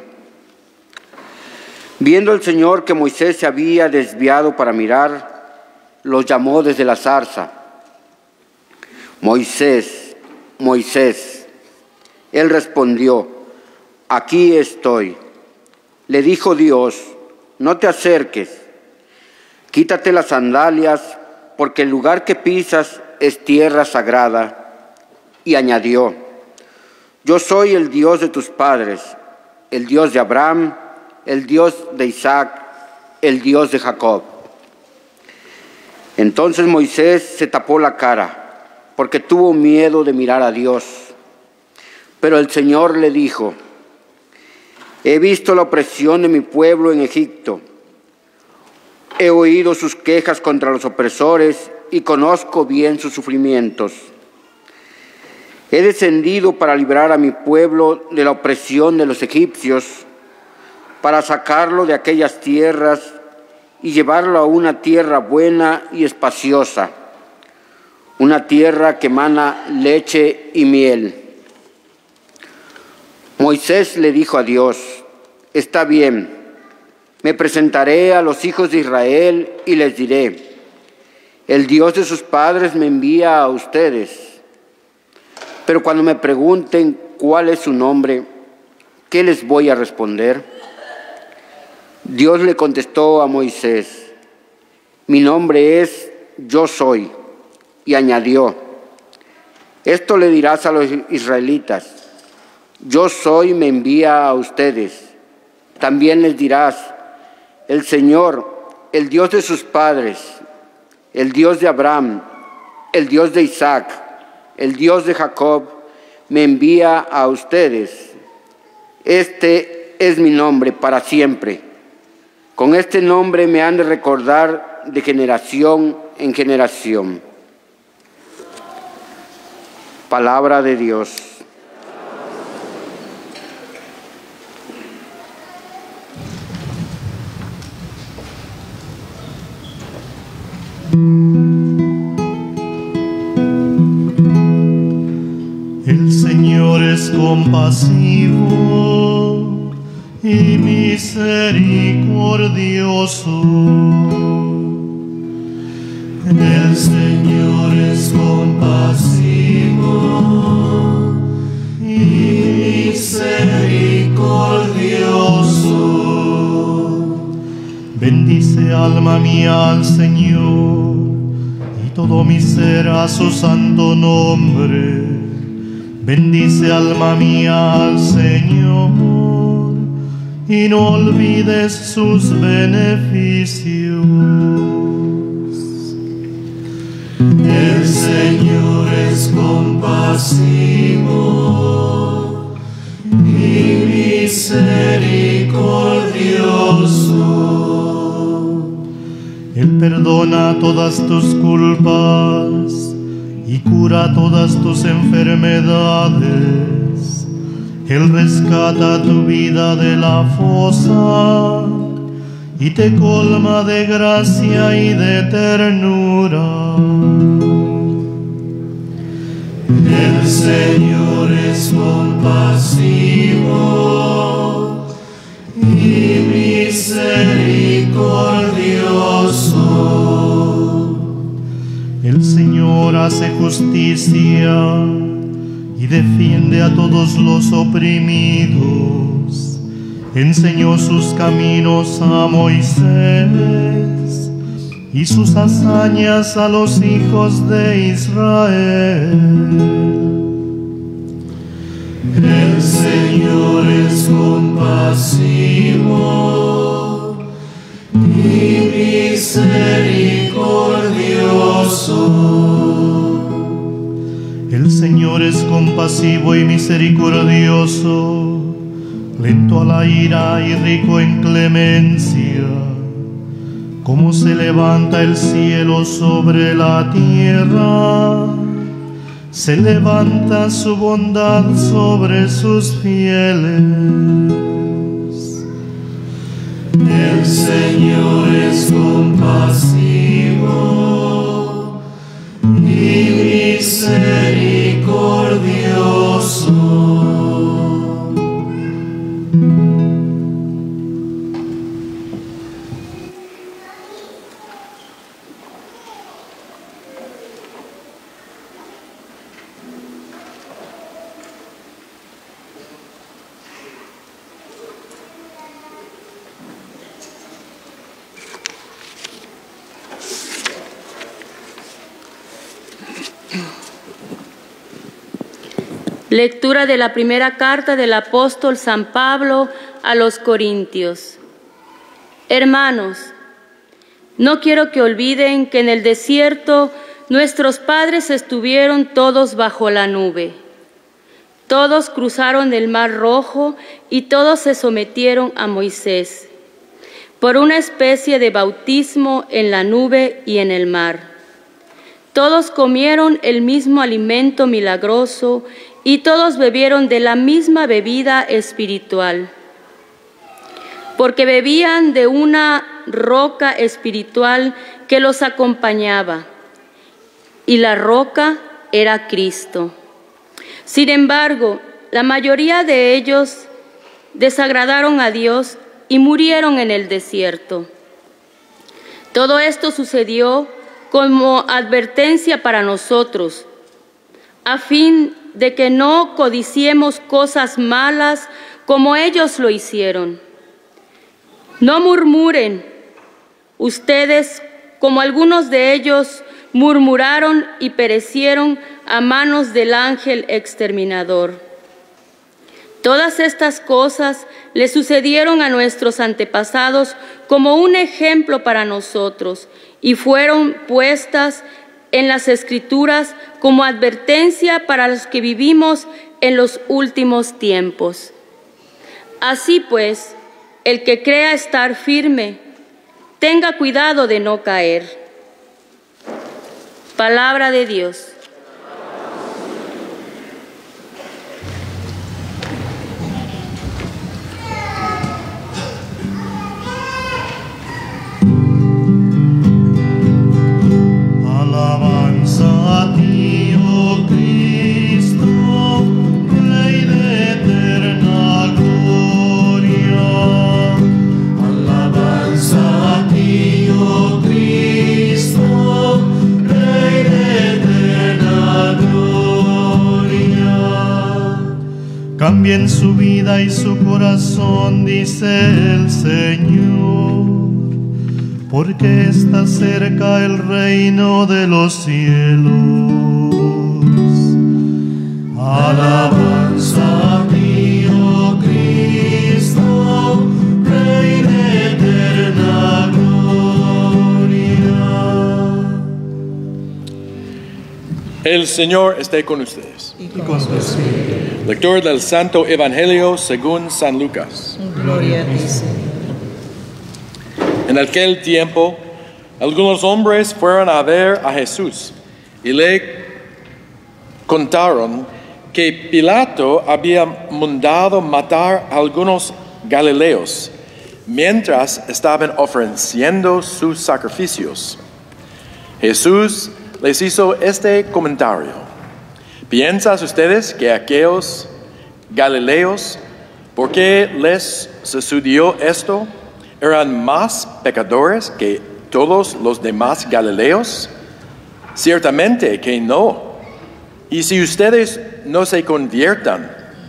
Viendo el Señor que Moisés se había desviado para mirar, lo llamó desde la zarza: Moisés, Moisés. Él respondió: aquí estoy. Le dijo Dios: no te acerques, quítate las sandalias, porque el lugar que pisas es tierra sagrada. Y añadió: yo soy el Dios de tus padres, el Dios de Abraham, el Dios de Isaac, el Dios de Jacob. Entonces Moisés se tapó la cara, porque tuvo miedo de mirar a Dios. Pero el Señor le dijo: he visto la opresión de mi pueblo en Egipto. He oído sus quejas contra los opresores y conozco bien sus sufrimientos. He descendido para librar a mi pueblo de la opresión de los egipcios, para sacarlo de aquellas tierras y llevarlo a una tierra buena y espaciosa, una tierra que emana leche y miel. Moisés le dijo a Dios: está bien, me presentaré a los hijos de Israel y les diré: el Dios de sus padres me envía a ustedes. Pero cuando me pregunten cuál es su nombre, ¿qué les voy a responder? Dios le contestó a Moisés: mi nombre es Yo Soy. Y añadió: esto le dirás a los israelitas: Yo Soy me envía a ustedes. También les dirás: el Señor, el Dios de sus padres, el Dios de Abraham, el Dios de Isaac, el Dios de Jacob, me envía a ustedes. Este es mi nombre para siempre. Con este nombre me han de recordar de generación en generación. Palabra de Dios. El Señor es compasivo y misericordioso. El Señor es compasivo y misericordioso. Bendice alma mía al Señor, y todo mi ser a su santo nombre. Bendice alma mía al Señor, y no olvides sus beneficios. El Señor es compasivo y misericordioso. Él perdona todas tus culpas y cura todas tus enfermedades. Él rescata tu vida de la fosa y te colma de gracia y de ternura. El Señor es compasivo y misericordioso. El Señor hace justicia y defiende a todos los oprimidos. Enseñó sus caminos a Moisés y sus hazañas a los hijos de Israel. El Señor es compasivo y misericordioso. El Señor es compasivo y misericordioso, lento a la ira y rico en clemencia. Como se levanta el cielo sobre la tierra, se levanta su bondad sobre sus fieles. El Señor es compasivo y misericordioso. Lectura de la primera carta del apóstol San Pablo a los Corintios. Hermanos, no quiero que olviden que en el desierto nuestros padres estuvieron todos bajo la nube. Todos cruzaron el Mar Rojo y todos se sometieron a Moisés, por una especie de bautismo en la nube y en el mar. Todos comieron el mismo alimento milagroso y todos bebieron de la misma bebida espiritual, porque bebían de una roca espiritual que los acompañaba, y la roca era Cristo. Sin embargo, la mayoría de ellos desagradaron a Dios y murieron en el desierto. Todo esto sucedió como advertencia para nosotros, a fin de que no codiciemos cosas malas como ellos lo hicieron. No murmuren ustedes como algunos de ellos murmuraron y perecieron a manos del ángel exterminador. Todas estas cosas le sucedieron a nuestros antepasados como un ejemplo para nosotros y fueron puestas en las Escrituras como advertencia para los que vivimos en los últimos tiempos. Así pues, el que crea estar firme, tenga cuidado de no caer. Palabra de Dios. Alabanza a ti, oh Cristo, Rey de eterna gloria. Alabanza a ti, oh Cristo, Rey de eterna gloria. Cambien su vida y su corazón, dice el Señor, porque está cerca el reino de los cielos. Alabanza a ti, oh Cristo, Rey de eterna gloria. El Señor esté con ustedes. Y con su espíritu. Lectura del Santo Evangelio según San Lucas. Gloria a ti, Señor. En aquel tiempo, algunos hombres fueron a ver a Jesús y le contaron que Pilato había mandado matar a algunos galileos, mientras estaban ofreciendo sus sacrificios. Jesús les hizo este comentario: ¿piensan ustedes que aquellos galileos, por qué les sucedió esto, eran más pecadores que todos los demás galileos? Ciertamente que no. Y si ustedes no se conviertan,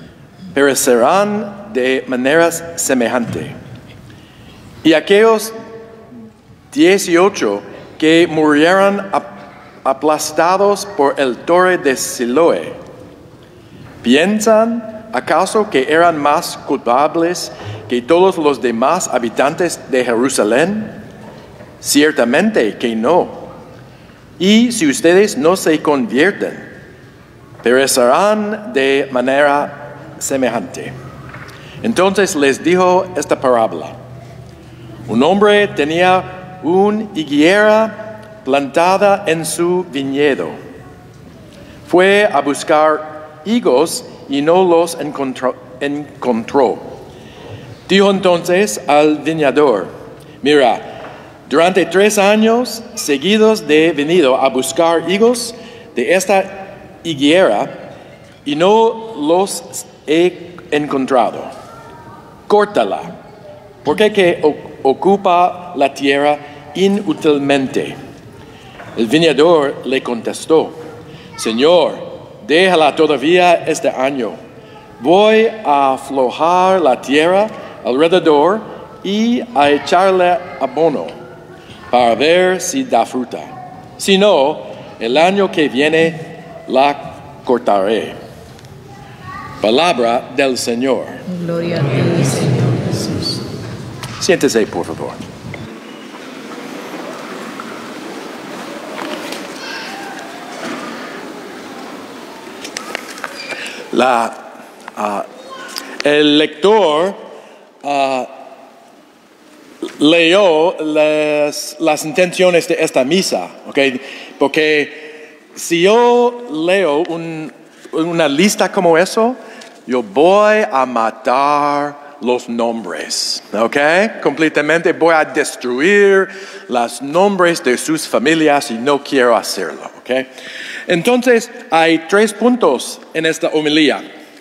perecerán de manera semejante. Y aquellos dieciocho que murieron aplastados por el torre de Siloé, ¿piensan acaso que eran más culpables que todos los demás habitantes de Jerusalén? Ciertamente que no. Y si ustedes no se convierten, perecerán de manera semejante. Entonces les dijo esta parábola: un hombre tenía una higuera plantada en su viñedo. Fue a buscar higos y no los encontró. encontró. Dijo entonces al viñador: mira, durante tres años seguidos he venido a buscar higos de esta higuera y no los he encontrado. Córtala, porque que ocupa la tierra inútilmente. El viñador le contestó: Señor, déjala todavía este año. Voy a aflojar la tierra alrededor y a echarle abono para ver si da fruta. Si no, el año que viene la cortaré. Palabra del Señor. Gloria a ti, Señor Jesús. Siéntese, por favor. La, uh, el lector uh, leyó las, las intenciones de esta misa, ¿okay? Porque si yo leo un, una lista como eso, yo voy a matar los nombres, ¿ok? Completamente voy a destruir los nombres de sus familias y no quiero hacerlo, ¿ok? Entonces, hay tres puntos en esta homilía.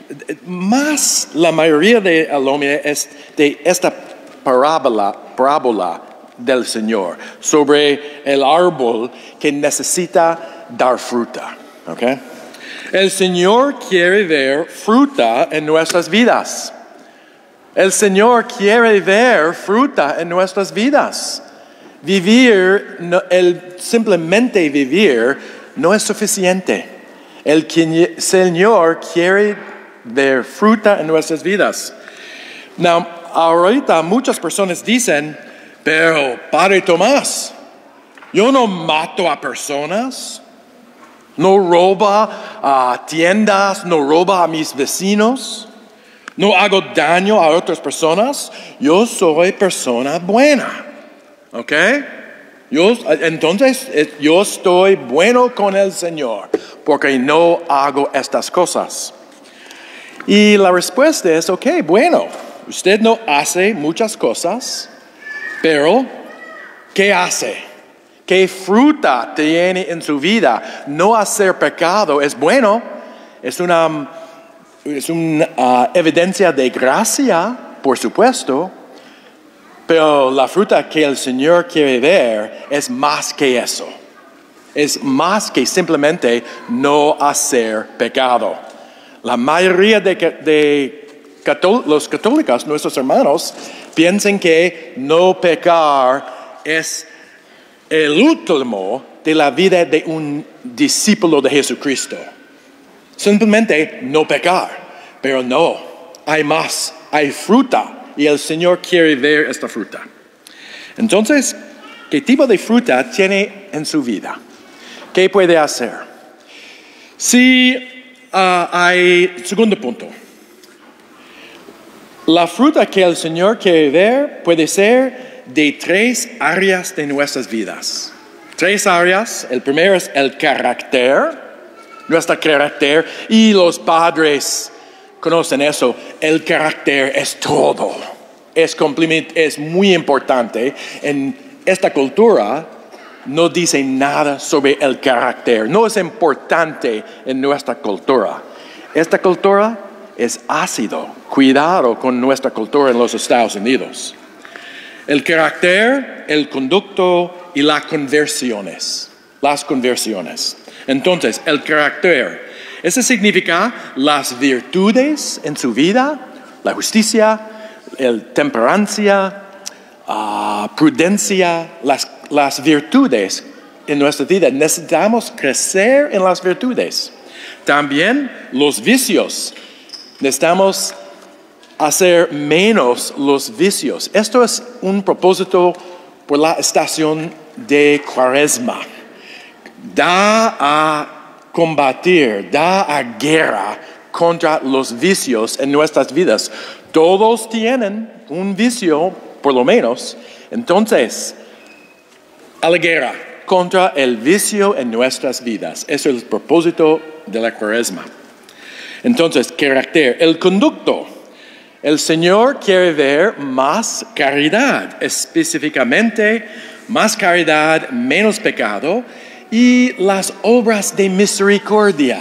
Más la mayoría de la homilía es de esta parábola, parábola del Señor sobre el árbol que necesita dar fruta, ¿ok? El Señor quiere ver fruta en nuestras vidas. El Señor quiere ver fruta en nuestras vidas. Vivir, no, el simplemente vivir no es suficiente. El Señor quiere ver fruta en nuestras vidas. Now, ahorita muchas personas dicen, pero Padre Tomás, yo no mato a personas. No roba a tiendas, no roba a mis vecinos, no hago daño a otras personas. Yo soy persona buena, ¿ok? Yo, entonces yo estoy bueno con el Señor porque no hago estas cosas. Y la respuesta es, ok, bueno, usted no hace muchas cosas, pero ¿qué hace? ¿Qué fruta tiene en su vida? No hacer pecado es bueno, es una, es una uh, evidencia de gracia, por supuesto, pero la fruta que el Señor quiere ver es más que eso. Es más que simplemente no hacer pecado. La mayoría de, de cató- los católicos, nuestros hermanos, piensan que no pecar es el último de la vida de un discípulo de Jesucristo. Simplemente no pecar. Pero no, hay más, hay fruta y el Señor quiere ver esta fruta. Entonces, ¿qué tipo de fruta tiene en su vida? ¿Qué puede hacer? Si uh, hay, segundo punto, la fruta que el Señor quiere ver puede ser de tres áreas de nuestras vidas. Tres áreas. El primero es el carácter, nuestro carácter, y los padres conocen eso. El carácter es todo. es, es muy importante. En esta cultura no dice nada sobre el carácter. No es importante en nuestra cultura. Esta cultura es ácido. Cuidado con nuestra cultura en los Estados Unidos. El carácter, el conducto y las conversiones. Las conversiones. Entonces, el carácter. Eso significa las virtudes en su vida, la justicia, la temperancia, uh, prudencia, las, las virtudes en nuestra vida. Necesitamos crecer en las virtudes. También los vicios. Necesitamos hacer menos los vicios. Esto es un propósito por la estación de Cuaresma. Da a combatir, da a guerra contra los vicios en nuestras vidas. Todos tienen un vicio, por lo menos. Entonces, a la guerra contra el vicio en nuestras vidas. Eso es el propósito de la Cuaresma. Entonces, carácter, el conducto. El Señor quiere ver más caridad, específicamente más caridad, menos pecado y las obras de misericordia.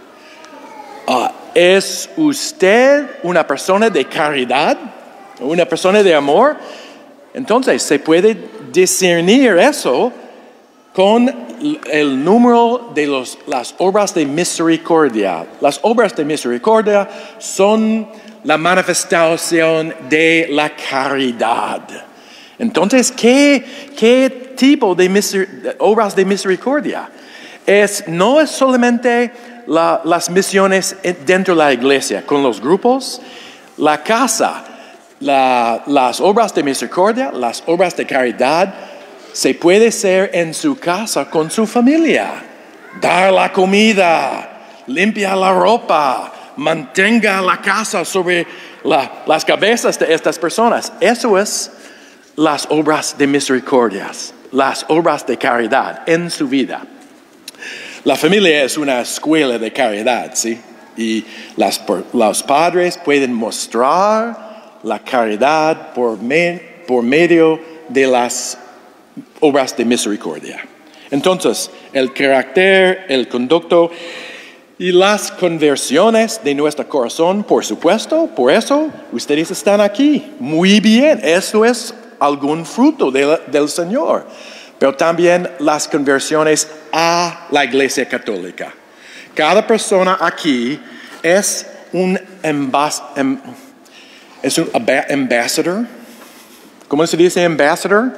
Uh, ¿Es usted una persona de caridad? ¿Una persona de amor? Entonces se puede discernir eso con el número de los, las obras de misericordia. Las obras de misericordia son la manifestación de la caridad. Entonces, ¿qué, qué tipo de, miser, de obras de misericordia? Es, no es solamente la, las misiones dentro de la iglesia, con los grupos, la casa, la, las obras de misericordia, las obras de caridad, se puede hacer en su casa con su familia. Dar la comida, limpiar la ropa, mantenga la casa sobre la, las cabezas de estas personas. Eso es las obras de misericordia, las obras de caridad en su vida. La familia es una escuela de caridad, ¿sí? Y las, los padres pueden mostrar la caridad por, me, por medio de las obras de misericordia. Entonces, el carácter, el conducto y las conversiones de nuestro corazón, por supuesto, por eso ustedes están aquí. Muy bien, eso es algún fruto de la, del Señor. Pero también las conversiones a la Iglesia Católica. Cada persona aquí es un, ambas, em, es un ambassador. ¿Cómo se dice ambassador?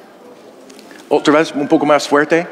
Otra vez, un poco más fuerte.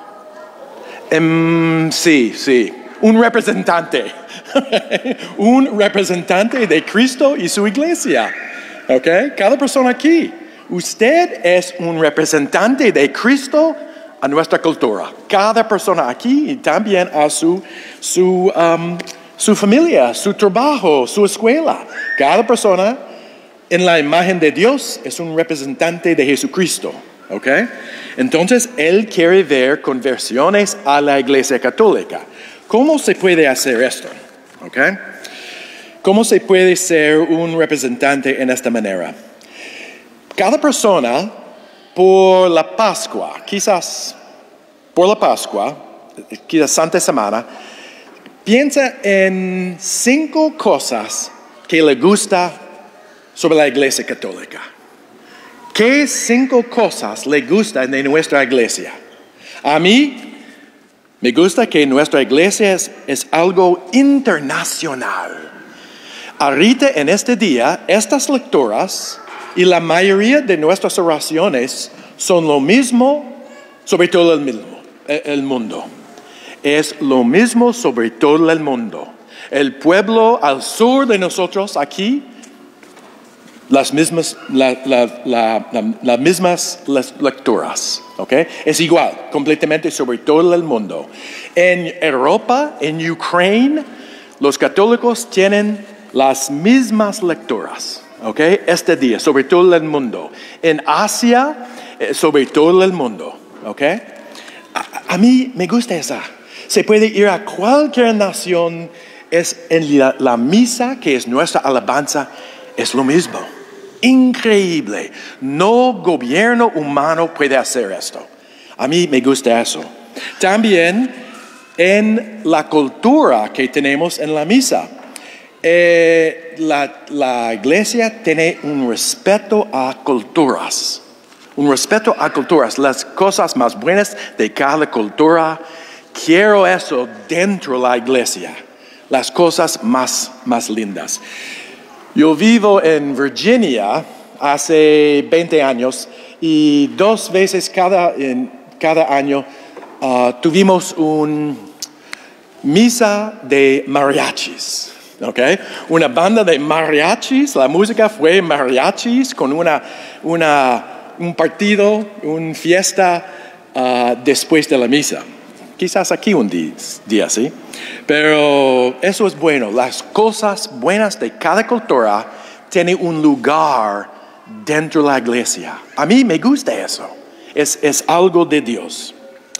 Um, sí, sí. Un representante. Un representante de Cristo y su iglesia. ¿Ok? Cada persona aquí. Usted es un representante de Cristo a nuestra cultura. Cada persona aquí y también a su, su, um, su familia, su trabajo, su escuela. Cada persona en la imagen de Dios es un representante de Jesucristo. ¿Ok? Entonces, Él quiere ver conversiones a la Iglesia Católica. ¿Cómo se puede hacer esto? ¿Ok? ¿Cómo se puede ser un representante en esta manera? Cada persona, por la Pascua, quizás por la Pascua, quizás Santa Semana, piensa en cinco cosas que le gusta sobre la Iglesia Católica. ¿Qué cinco cosas le gustan de nuestra iglesia? A mí me gusta que nuestra iglesia es, es algo internacional. Ahorita en este día, estas lecturas y la mayoría de nuestras oraciones son lo mismo sobre todo el, mismo, el mundo. Es lo mismo sobre todo el mundo. El pueblo al sur de nosotros aquí, las mismas, la, la, la, la, las mismas lecturas, ¿ok? Es igual, completamente sobre todo el mundo. En Europa, en Ucrania, los católicos tienen las mismas lecturas, ¿ok? Este día, sobre todo el mundo. En Asia, sobre todo el mundo, ¿ok? A, a mí me gusta esa. Se puede ir a cualquier nación, es en la, la misa, que es nuestra alabanza, es lo mismo. increíble. No gobierno humano puede hacer esto. A mí me gusta eso. También en la cultura que tenemos en la misa. Eh, la, la iglesia tiene un respeto a culturas. Un respeto a culturas. Las cosas más buenas de cada cultura. Quiero eso dentro de la iglesia. Las cosas más, más lindas. Yo vivo en Virginia hace veinte años y dos veces cada, en, cada año uh, tuvimos una misa de mariachis. Okay. Una banda de mariachis, la música fue mariachis con una, una, un partido, una fiesta uh, después de la misa. Quizás aquí un día, día, ¿sí? Pero eso es bueno. Las cosas buenas de cada cultura tienen un lugar dentro de la iglesia. A mí me gusta eso. Es, es algo de Dios.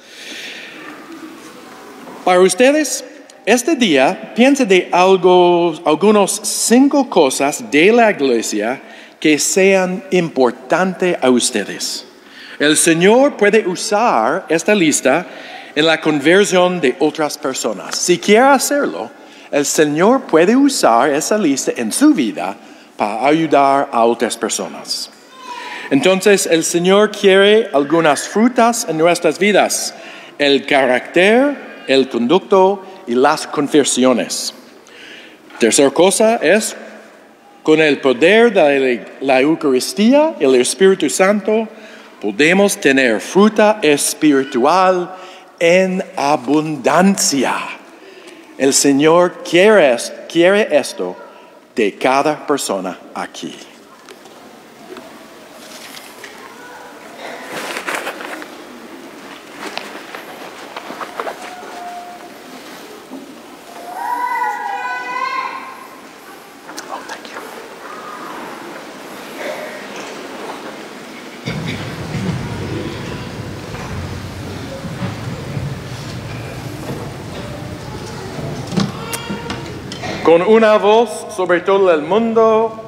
Para ustedes, este día, piense de algo, algunos cinco cosas de la iglesia que sean importantes a ustedes. El Señor puede usar esta lista en la conversión de otras personas. Si quiere hacerlo, el Señor puede usar esa lista en su vida para ayudar a otras personas. Entonces, el Señor quiere algunas frutas en nuestras vidas: el carácter, el conducto y las confesiones. Tercera cosa es, con el poder de la Eucaristía y el Espíritu Santo, podemos tener fruta espiritual en abundancia. El Señor quiere, quiere esto de cada persona aquí. Con una voz sobre todo el mundo,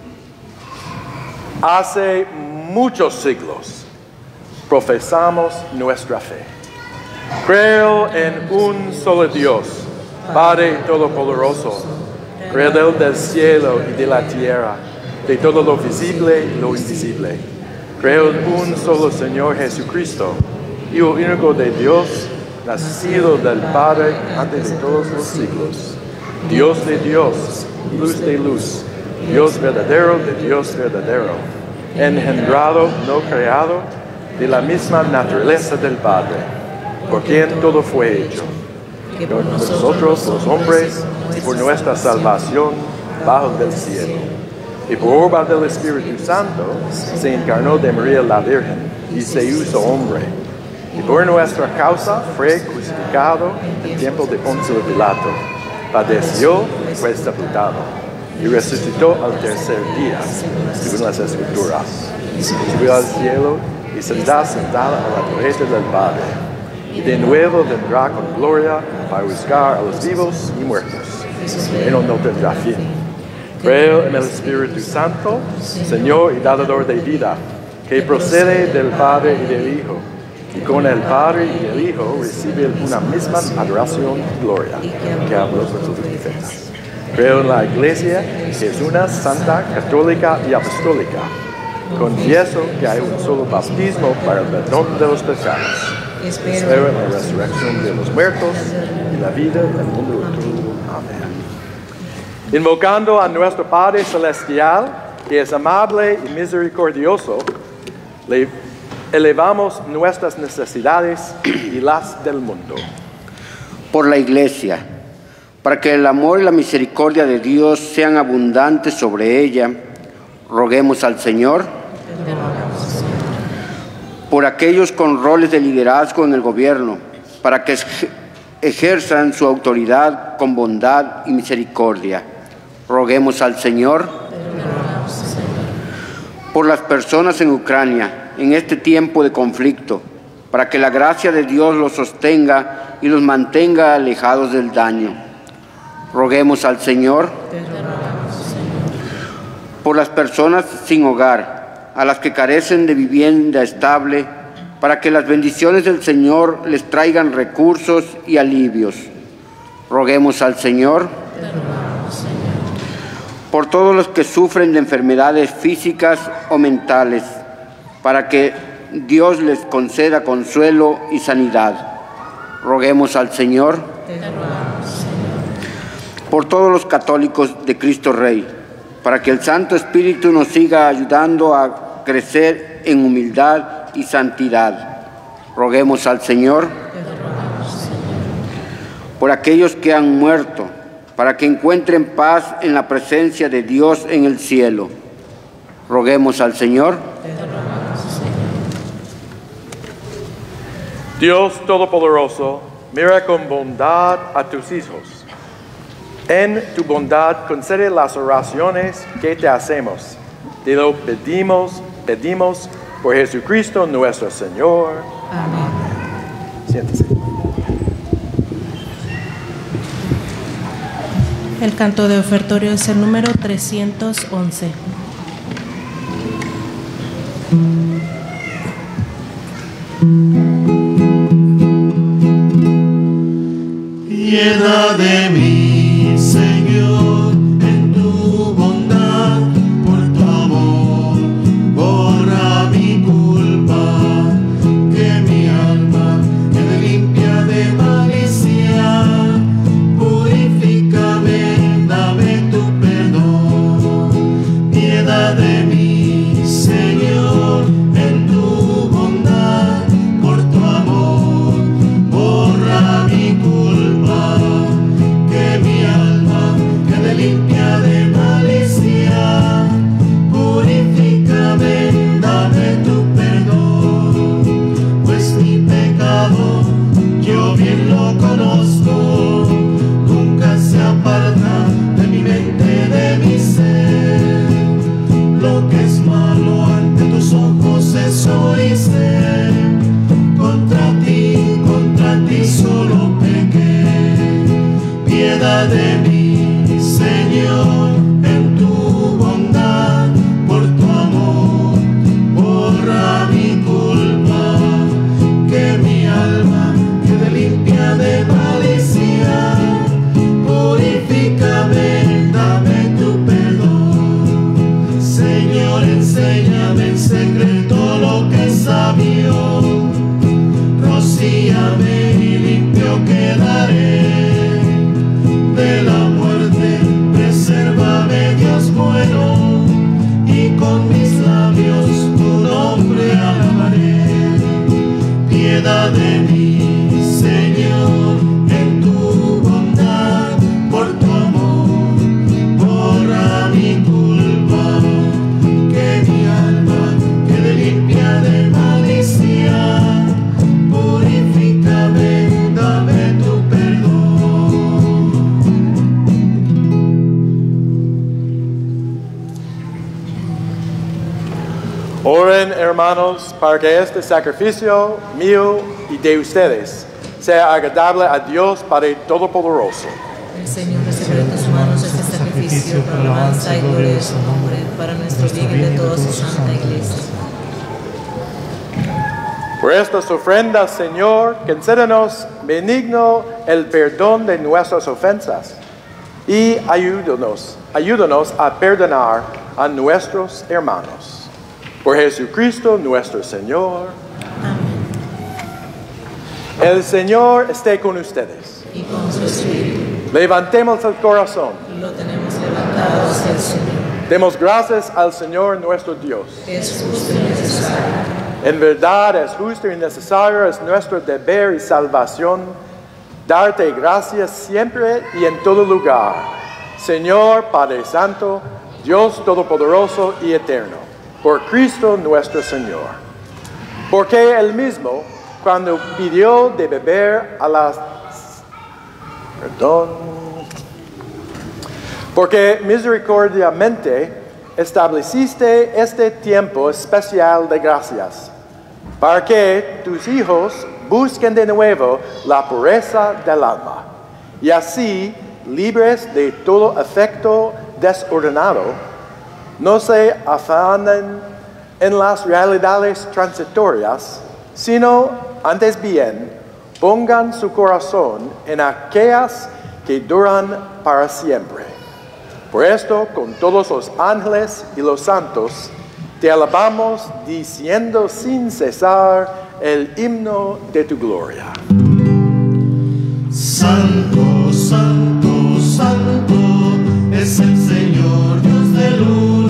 hace muchos siglos, profesamos nuestra fe. Creo en un solo Dios, Padre Todopoderoso, Creador del cielo y de la tierra, de todo lo visible y lo invisible. Creo en un solo Señor Jesucristo, Hijo único de Dios, nacido del Padre antes de todos los siglos. Dios de Dios, luz de luz, Dios verdadero de Dios verdadero, engendrado, no creado, de la misma naturaleza del Padre, por quien todo fue hecho. Por nosotros los hombres, y por nuestra salvación, bajo del cielo. Y por obra del Espíritu Santo, se encarnó de María la Virgen, y se hizo hombre. Y por nuestra causa fue crucificado en tiempo de Poncio Pilato. Padeció, fue sepultado, y resucitó al tercer día, según las Escrituras. Subió al cielo y saldrá sentado a la derecha del Padre. Y de nuevo vendrá con gloria para juzgar a los vivos y muertos. Pero no tendrá fin. Creo en el Espíritu Santo, Señor y dador de vida, que procede del Padre y del Hijo. Y con el Padre y el Hijo recibe una misma adoración y gloria, que habló por sus profetas. Creo en la Iglesia, que es una santa, católica y apostólica. Confieso que hay un solo bautismo para el perdón de los pecados. Espero en la resurrección de los muertos y la vida del mundo futuro. Amén. Invocando a nuestro Padre Celestial, que es amable y misericordioso, le elevamos nuestras necesidades y las del mundo. Por la Iglesia, para que el amor y la misericordia de Dios sean abundantes sobre ella, roguemos al Señor. Por aquellos con roles de liderazgo en el gobierno, para que ejerzan su autoridad con bondad y misericordia, roguemos al Señor. Por las personas en Ucrania, en este tiempo de conflicto, para que la gracia de Dios los sostenga y los mantenga alejados del daño. Roguemos al Señor. por las personas sin hogar, a las que carecen de vivienda estable, para que las bendiciones del Señor les traigan recursos y alivios. Roguemos al Señor. Por todos los que sufren de enfermedades físicas o mentales, para que Dios les conceda consuelo y sanidad. Roguemos al Señor. Por todos los católicos de Cristo Rey, para que el Santo Espíritu nos siga ayudando a crecer en humildad y santidad. Roguemos al Señor. Por aquellos que han muerto, para que encuentren paz en la presencia de Dios en el cielo. Roguemos al Señor. Dios Todopoderoso, mira con bondad a tus hijos. En tu bondad concede las oraciones que te hacemos. Te lo pedimos, pedimos por Jesucristo nuestro Señor. Amén. Siéntese. El canto de ofertorio es el número trescientos once. Piedad de mí, Señor, en tu bondad, por tu amor, borra mi culpa, que mi alma quede limpia de malicia, purifícame, dame tu perdón. Piedad de mí, Señor, en tu bondad, por tu amor, borra mi culpa, que mi alma quede limpia de malicia, purifícame, dame tu perdón, pues mi pecado yo bien lo conozco, nunca se aparta de mi mente, de mi ser, lo que es malo ante tus ojos eso hice, contra ti, contra ti solo pequé. Piedad de mí, Señor, en tu bondad, por tu amor, borra mi culpa, que mi alma quede limpia de malicia, purifícame, dame tu perdón. Señor, enséñame en secreto lo que es sabio, rocíame y limpio quedaré de la muerte, presérvame, Dios bueno, y con mis labios tu nombre alabaré. Piedad de mí, Señor, en tu bondad, por tu amor, borra mi culpa, que mi alma quede limpia de malicia, purifícame, dame tu perdón. Oren, hermanos, para que este sacrificio mío y de ustedes sea agradable a Dios Padre Todopoderoso. El Señor recibe de tus manos este sacrificio para alabanza y gloria de su nombre, para nuestro bien y de toda su santa iglesia. Por estas ofrendas, Señor, concédenos benigno el perdón de nuestras ofensas y ayúdanos, ayúdanos a perdonar a nuestros hermanos. Por Jesucristo nuestro Señor. Amén. El Señor esté con ustedes. Y con su espíritu. Levantemos el corazón. Lo tenemos levantado hacia el Señor. Demos gracias al Señor nuestro Dios. Es justo y necesario. En verdad es justo y necesario, es nuestro deber y salvación darte gracias siempre y en todo lugar, Señor Padre Santo, Dios Todopoderoso y Eterno, por Cristo nuestro Señor. Porque Él mismo, cuando pidió de beber a las... Perdón. Porque misericordiamente estableciste este tiempo especial de gracias, para que tus hijos busquen de nuevo la pureza del alma, y así, libres de todo afecto desordenado, no se afanen en las realidades transitorias, sino antes bien pongan su corazón en aquellas que duran para siempre. Por esto, con todos los ángeles y los santos, te alabamos diciendo sin cesar el himno de tu gloria. Santo, santo, santo es el Señor Dios del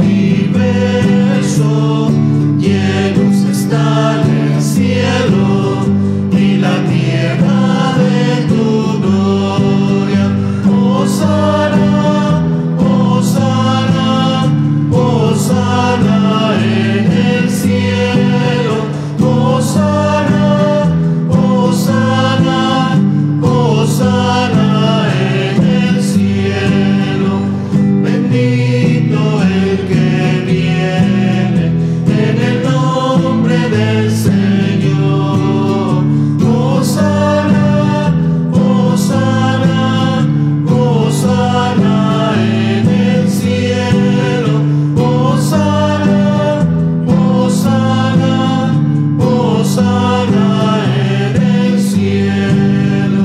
universo. Llenos está el cielo y la tierra de tu gloria. Hosana, hosana, hosana en el cielo. Hosana, hosana, hosana en el cielo. Bendito el que viene en el nombre del Señor. Hosana, hosana, hosana en el cielo. Hosana, hosana, hosana en el cielo.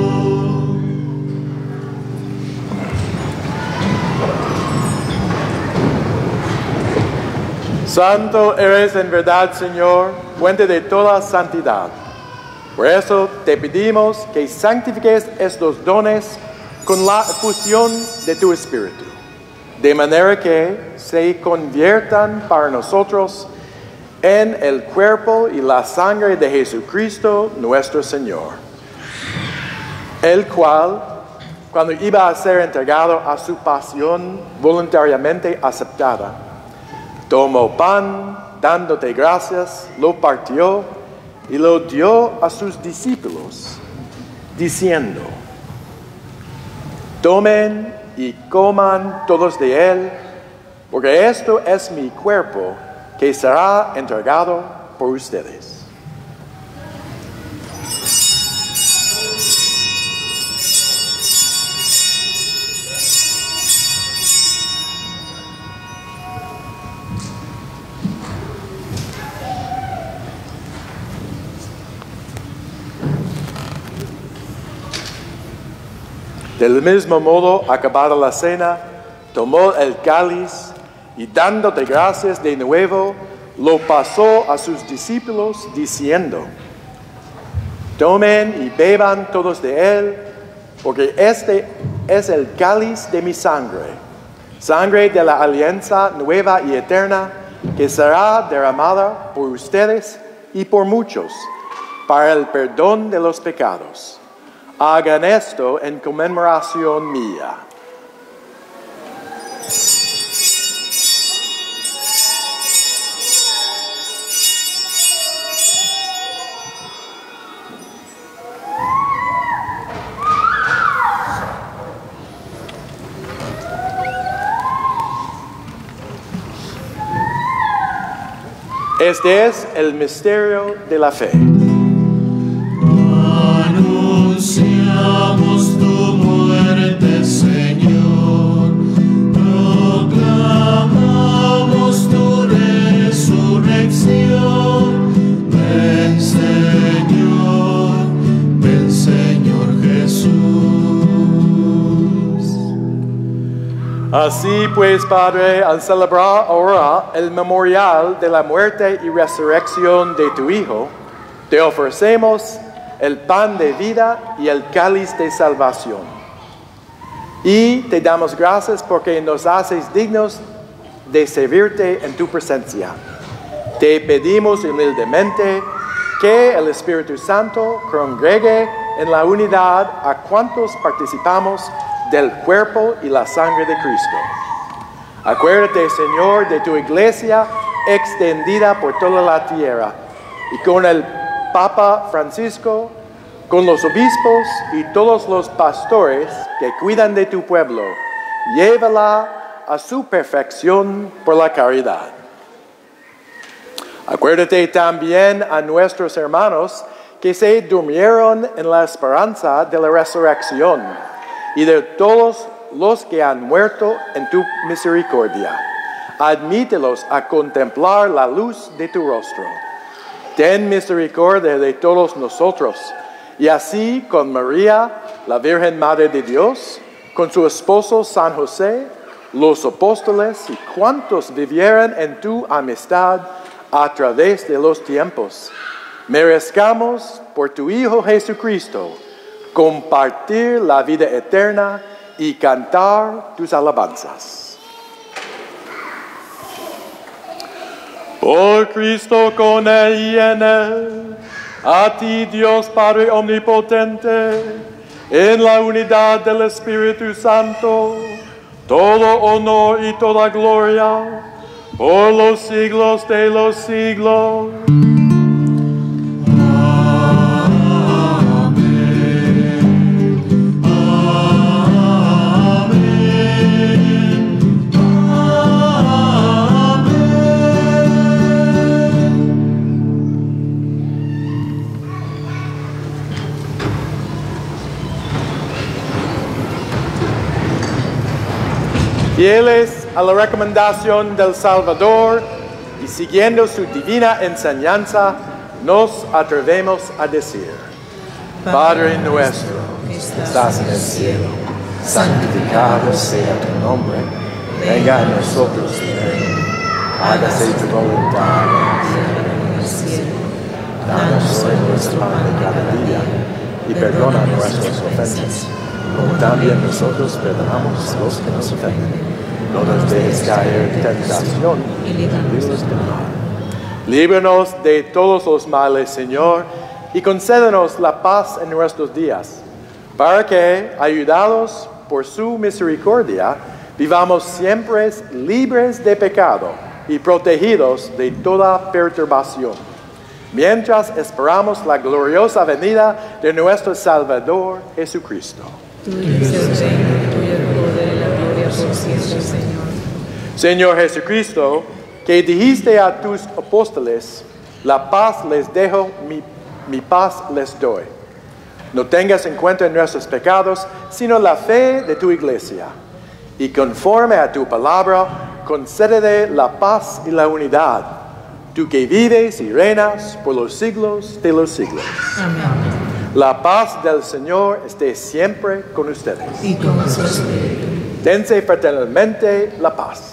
Santo eres en verdad, Señor, fuente de toda santidad. Por eso te pedimos que santifiques estos dones con la efusión de tu Espíritu, de manera que se conviertan para nosotros en el cuerpo y la sangre de Jesucristo nuestro Señor, el cual, cuando iba a ser entregado a su pasión voluntariamente aceptada, tomó pan, dándote gracias, lo partió y lo dio a sus discípulos, diciendo: tomen y coman todos de él, porque esto es mi cuerpo que será entregado por ustedes. Del mismo modo, acabada la cena, tomó el cáliz y dándote gracias de nuevo, lo pasó a sus discípulos diciendo: tomen y beban todos de él, porque este es el cáliz de mi sangre, sangre de la alianza nueva y eterna, que será derramada por ustedes y por muchos, para el perdón de los pecados. Hagan esto en conmemoración mía. Este es el misterio de la fe. Anunciamos tu muerte, Señor, proclamamos tu resurrección. Ven, Señor, ven, Señor Jesús. Así pues, Padre, al celebrar ahora el memorial de la muerte y resurrección de tu Hijo, te ofrecemos el pan de vida y el cáliz de salvación. Y te damos gracias porque nos haces dignos de servirte en tu presencia. Te pedimos humildemente que el Espíritu Santo congregue en la unidad a cuantos participamos del cuerpo y la sangre de Cristo. Acuérdate, Señor, de tu iglesia extendida por toda la tierra, y con el Papa Francisco, con los obispos y todos los pastores que cuidan de tu pueblo, llévala a su perfección por la caridad. Acuérdate también a nuestros hermanos que se durmieron en la esperanza de la resurrección, y de todos los que han muerto en tu misericordia. admítelos a contemplar la luz de tu rostro. Ten misericordia de todos nosotros, y así con María, la Virgen Madre de Dios, con su esposo San José, los apóstoles y cuantos vivieran en tu amistad a través de los tiempos, merezcamos por tu Hijo Jesucristo compartir la vida eterna y cantar tus alabanzas. Por Cristo, con Él y en Él, a ti Dios Padre Omnipotente, en la unidad del Espíritu Santo, todo honor y toda gloria, por los siglos de los siglos. Fieles a la recomendación del Salvador y siguiendo su divina enseñanza, nos atrevemos a decir: Padre nuestro que estás en el cielo, santificado sea tu nombre, venga a nosotros tu reino, hágase tu voluntad en la tierra como en el cielo. Danos hoy nuestro pan de cada día y perdona nuestras ofensas, como también nosotros perdonamos a los que nos ofenden. No nos dejes caer en tentación y líbranos del mal. Líbranos de todos los males, Señor, y concédenos la paz en nuestros días, para que, ayudados por su misericordia, vivamos siempre libres de pecado y protegidos de toda perturbación, mientras esperamos la gloriosa venida de nuestro Salvador Jesucristo. Tuyo es el reino, tuyo el poder y la gloria por siempre, Señor. Señor Jesucristo, que dijiste a tus apóstoles, la paz les dejo, mi, mi paz les doy. No tengas en cuenta nuestros pecados, sino la fe de tu iglesia. Y conforme a tu palabra, concédele la paz y la unidad. Tú que vives y reinas por los siglos de los siglos. Amén. La paz del Señor esté siempre con ustedes. Y con su espíritu. Dense fraternalmente la paz.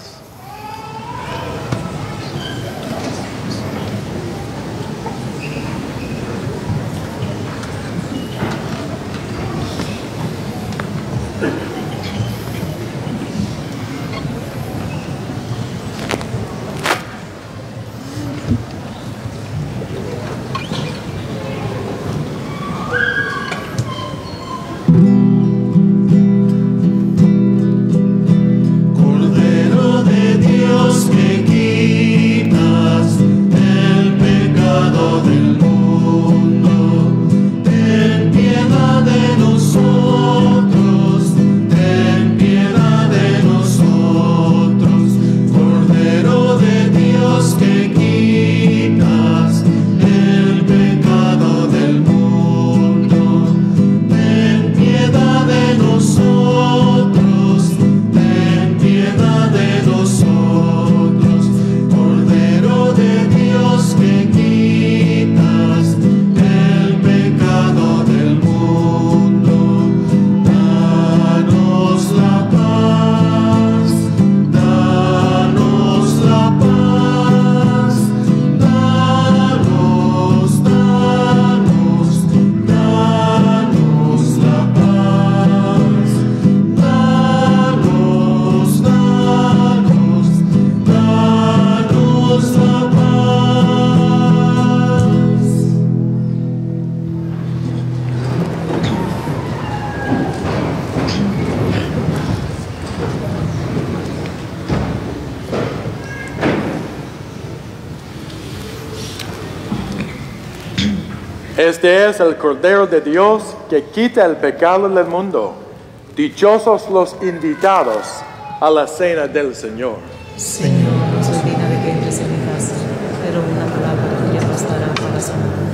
Este es el Cordero de Dios que quita el pecado del mundo. Dichosos los invitados a la cena del Señor. Señor, no soy digna de que entres en mi casa, pero una palabra tuya bastará para sanarme.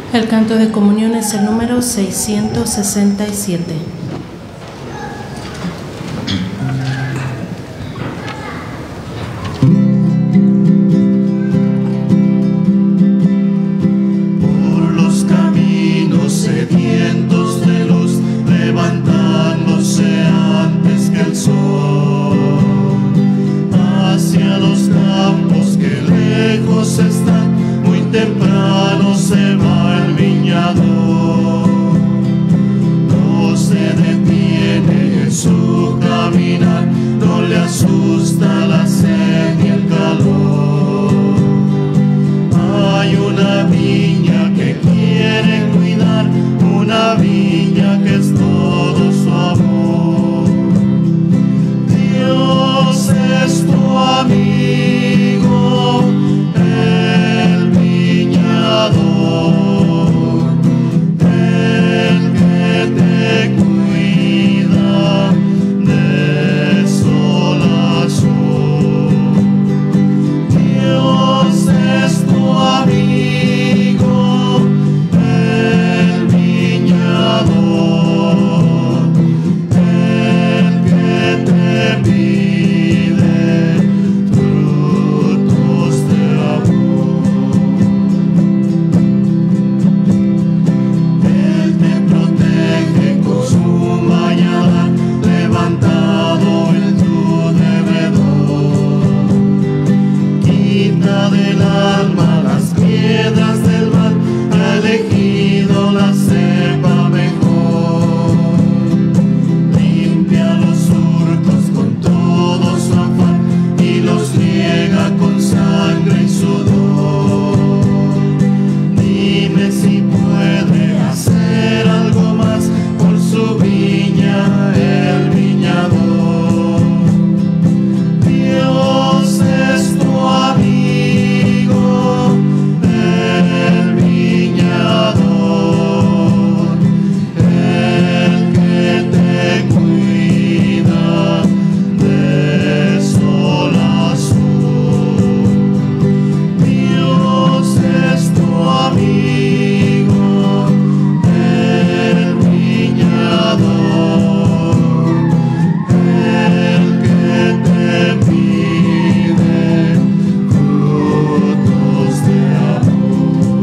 El canto de comunión es el número seiscientos sesenta y siete. Por los caminos sedientos de luz, levantándose antes que el sol, hacia los campos que lejos están, muy temprano se va el viñador. No se detiene en su caminar, no le asusta la sed ni el calor. Hay una viña que quiere cuidar, una viña que es todo su amor. Dios es tu amigo, el viñador, el que te cuida de sol a sol. Dios es tu amigo, el viñador, el que te pide frutos de amor. Él te protege con su mañana, levantado en tu devedor. Quita del alma las piedras del mal, ha elegido la cepa mejor. Limpia los surcos con todo su afán y los riega con sangre y sudor. Dime si puede hacer algo más por su viña, el viñador. Dios es tu amigo, el viñador, el que te cuida de sol a sol. Dios es tu amigo, el viñador, el que te pide frutos de amor.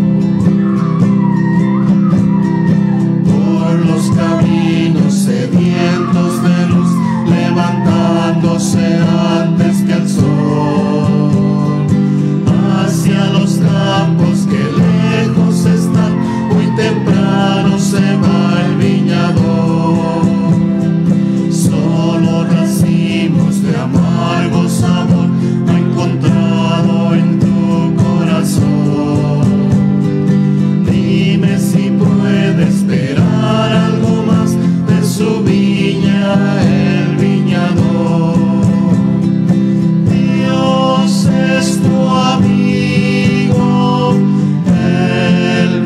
Por los caminos sedientos de luz, levantándose antes que el sol, hacia los campos que lejos están, muy temprano se va el viñador. Solo racimos de amargo sabor ha encontrado en tu corazón. Dime si puede esperar algo más de su viña, el viñador. Dios es tu amigo, el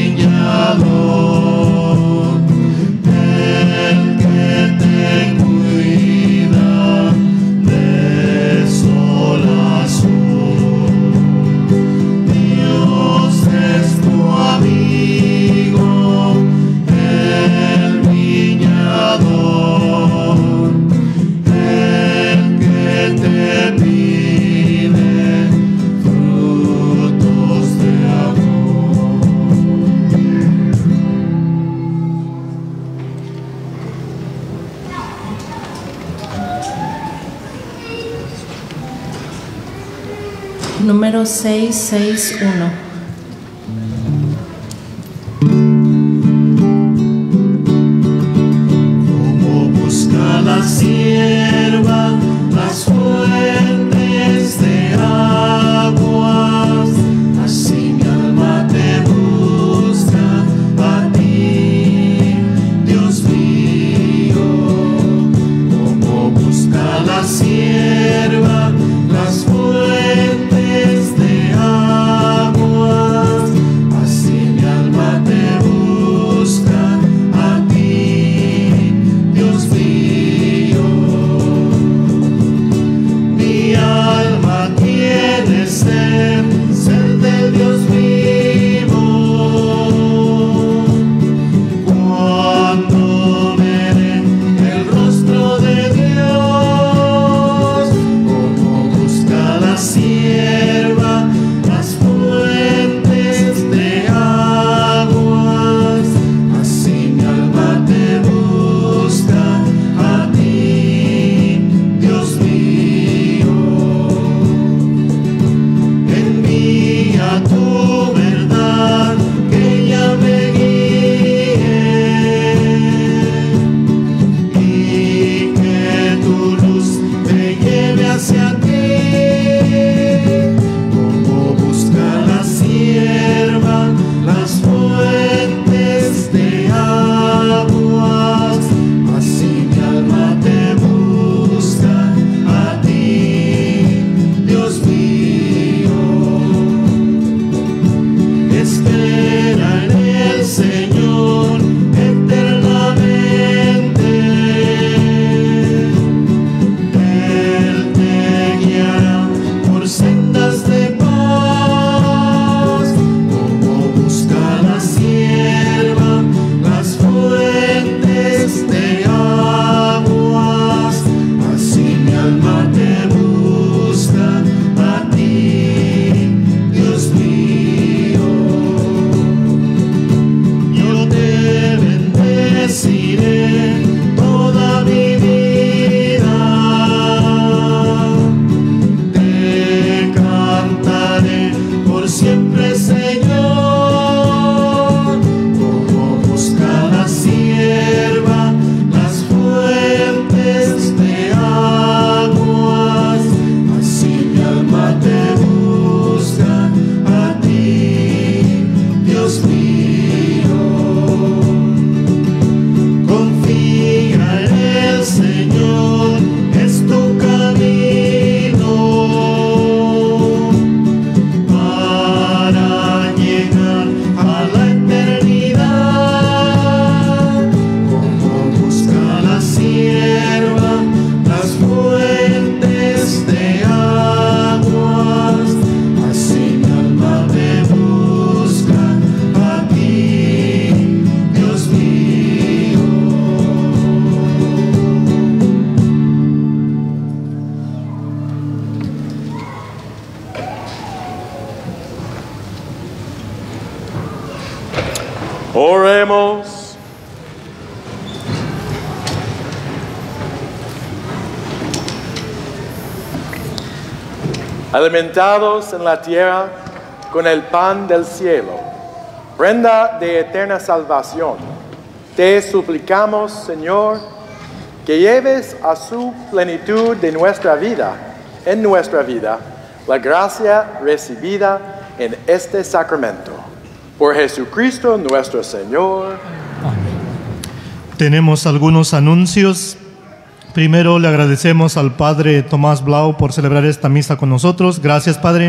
viñador, el que te cuida de sol a sol. Dios es tu amigo, el viñador, el que te pide frutos de amor. Número seiscientos sesenta y uno. Como busca la sierva las fuentes de aguas, así mi alma te busca a ti, Dios mío. Como busca la sierva las fuentes de aguas, así mi alma te busca a ti, Dios mío. Mi alma tiene sed, sed del Dios vivo. Oremos. Alimentados en la tierra con el pan del cielo, prenda de eterna salvación, te suplicamos, Señor, que lleves a su plenitud de nuestra vida, en nuestra vida, la gracia recibida en este sacramento. Por Jesucristo nuestro Señor. Tenemos algunos anuncios. Primero le agradecemos al Padre Tomás Blau por celebrar esta misa con nosotros. Gracias, Padre.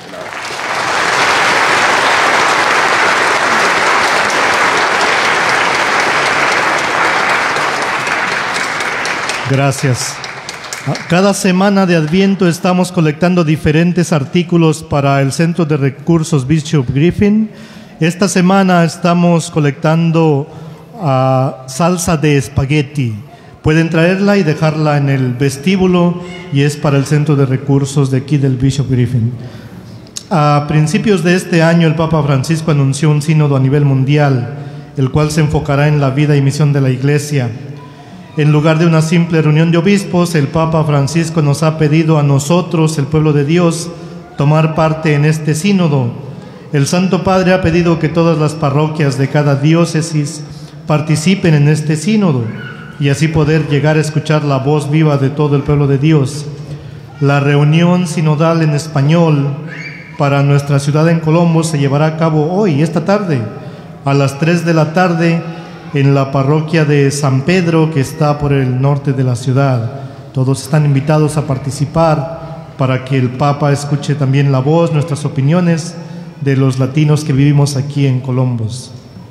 Gracias. Cada semana de Adviento estamos colectando diferentes artículos para el Centro de Recursos Bishop Griffin. Esta semana estamos colectando uh, salsa de espagueti. Pueden traerla y dejarla en el vestíbulo y es para el Centro de Recursos de aquí del Bishop Griffin. A principios de este año el Papa Francisco anunció un sínodo a nivel mundial, el cual se enfocará en la vida y misión de la Iglesia. En lugar de una simple reunión de obispos, el Papa Francisco nos ha pedido a nosotros, el pueblo de Dios, tomar parte en este sínodo. El Santo Padre ha pedido que todas las parroquias de cada diócesis participen en este sínodo y así poder llegar a escuchar la voz viva de todo el pueblo de Dios. La reunión sinodal en español para nuestra ciudad en Colombo se llevará a cabo hoy, esta tarde, a las tres de la tarde, en la parroquia de San Pedro, que está por el norte de la ciudad. Todos están invitados a participar para que el Papa escuche también la voz, nuestras opiniones de los latinos que vivimos aquí en Colombos.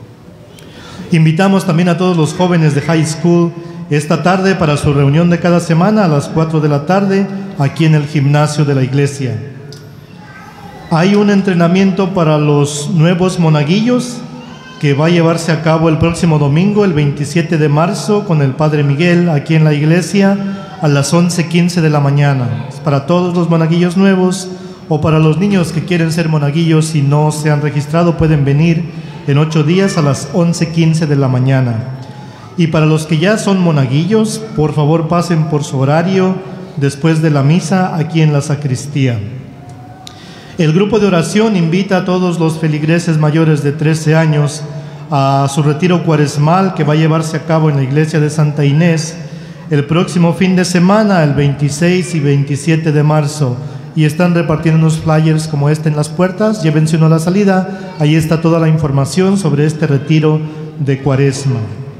Invitamos también a todos los jóvenes de high school esta tarde para su reunión de cada semana a las cuatro de la tarde aquí en el gimnasio de la iglesia. Hay un entrenamiento para los nuevos monaguillos que va a llevarse a cabo el próximo domingo, el veintisiete de marzo, con el Padre Miguel aquí en la iglesia a las once quince de la mañana. Es para todos los monaguillos nuevos o para los niños que quieren ser monaguillos y no se han registrado, pueden venir en ocho días a las once quince de la mañana. Y para los que ya son monaguillos, por favor pasen por su horario después de la misa aquí en la sacristía. El grupo de oración invita a todos los feligreses mayores de trece años a su retiro cuaresmal que va a llevarse a cabo en la iglesia de Santa Inés el próximo fin de semana, el veintiséis y veintisiete de marzo. Y están repartiendo unos flyers como este en las puertas. Llévense uno a la salida. Ahí está toda la información sobre este retiro de Cuaresma.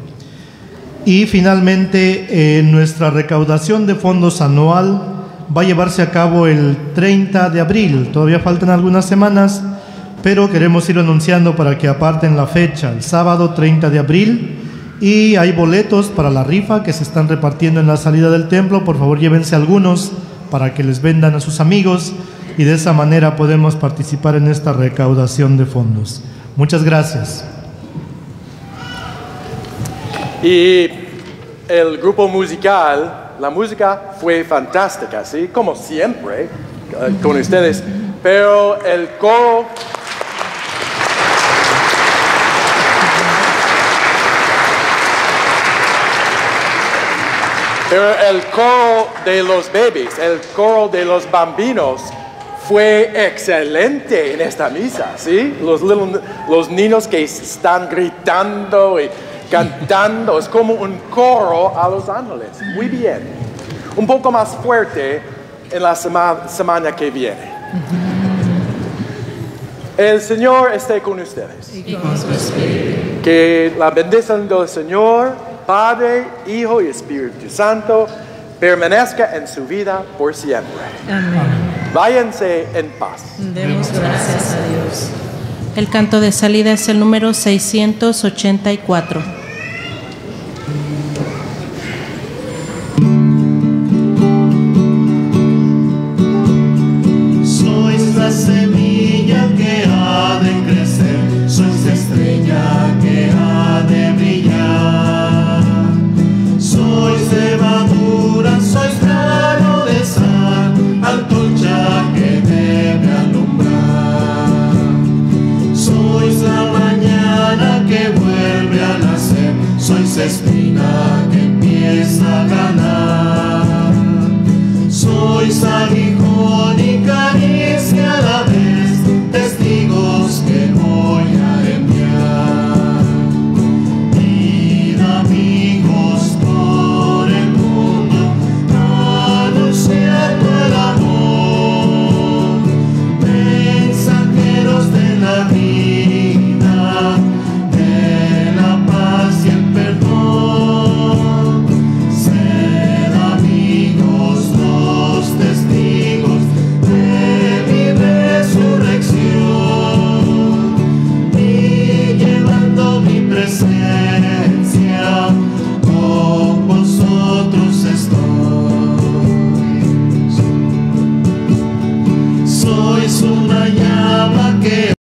Y finalmente, eh, nuestra recaudación de fondos anual va a llevarse a cabo el treinta de abril. Todavía faltan algunas semanas, pero queremos ir anunciando para que aparten la fecha, el sábado treinta de abril. Y hay boletos para la rifa que se están repartiendo en la salida del templo. Por favor, llévense algunos para que les vendan a sus amigos y de esa manera podemos participar en esta recaudación de fondos. Muchas gracias. Y el grupo musical, la música fue fantástica, ¿sí? Como siempre, uh, con ustedes, pero el coro... Pero el coro de los bebés, el coro de los bambinos fue excelente en esta misa, ¿sí? Los, little, los niños que están gritando y cantando, es como un coro a los ángeles. Muy bien. Un poco más fuerte en la sema, semana que viene. El Señor esté con ustedes. Y con su espíritu. Que la bendición del Señor, Padre, Hijo y Espíritu Santo, permanezca en su vida por siempre. Amén. Váyanse en paz. Demos gracias a Dios. El canto de salida es el número seiscientos ochenta y cuatro. Sois la semilla que ha de crecer, sois la estrella que ha de brillar. Sois levadura, sois grano de sal, antorcha que debe alumbrar. Sois la mañana que vuelve sois aguijón y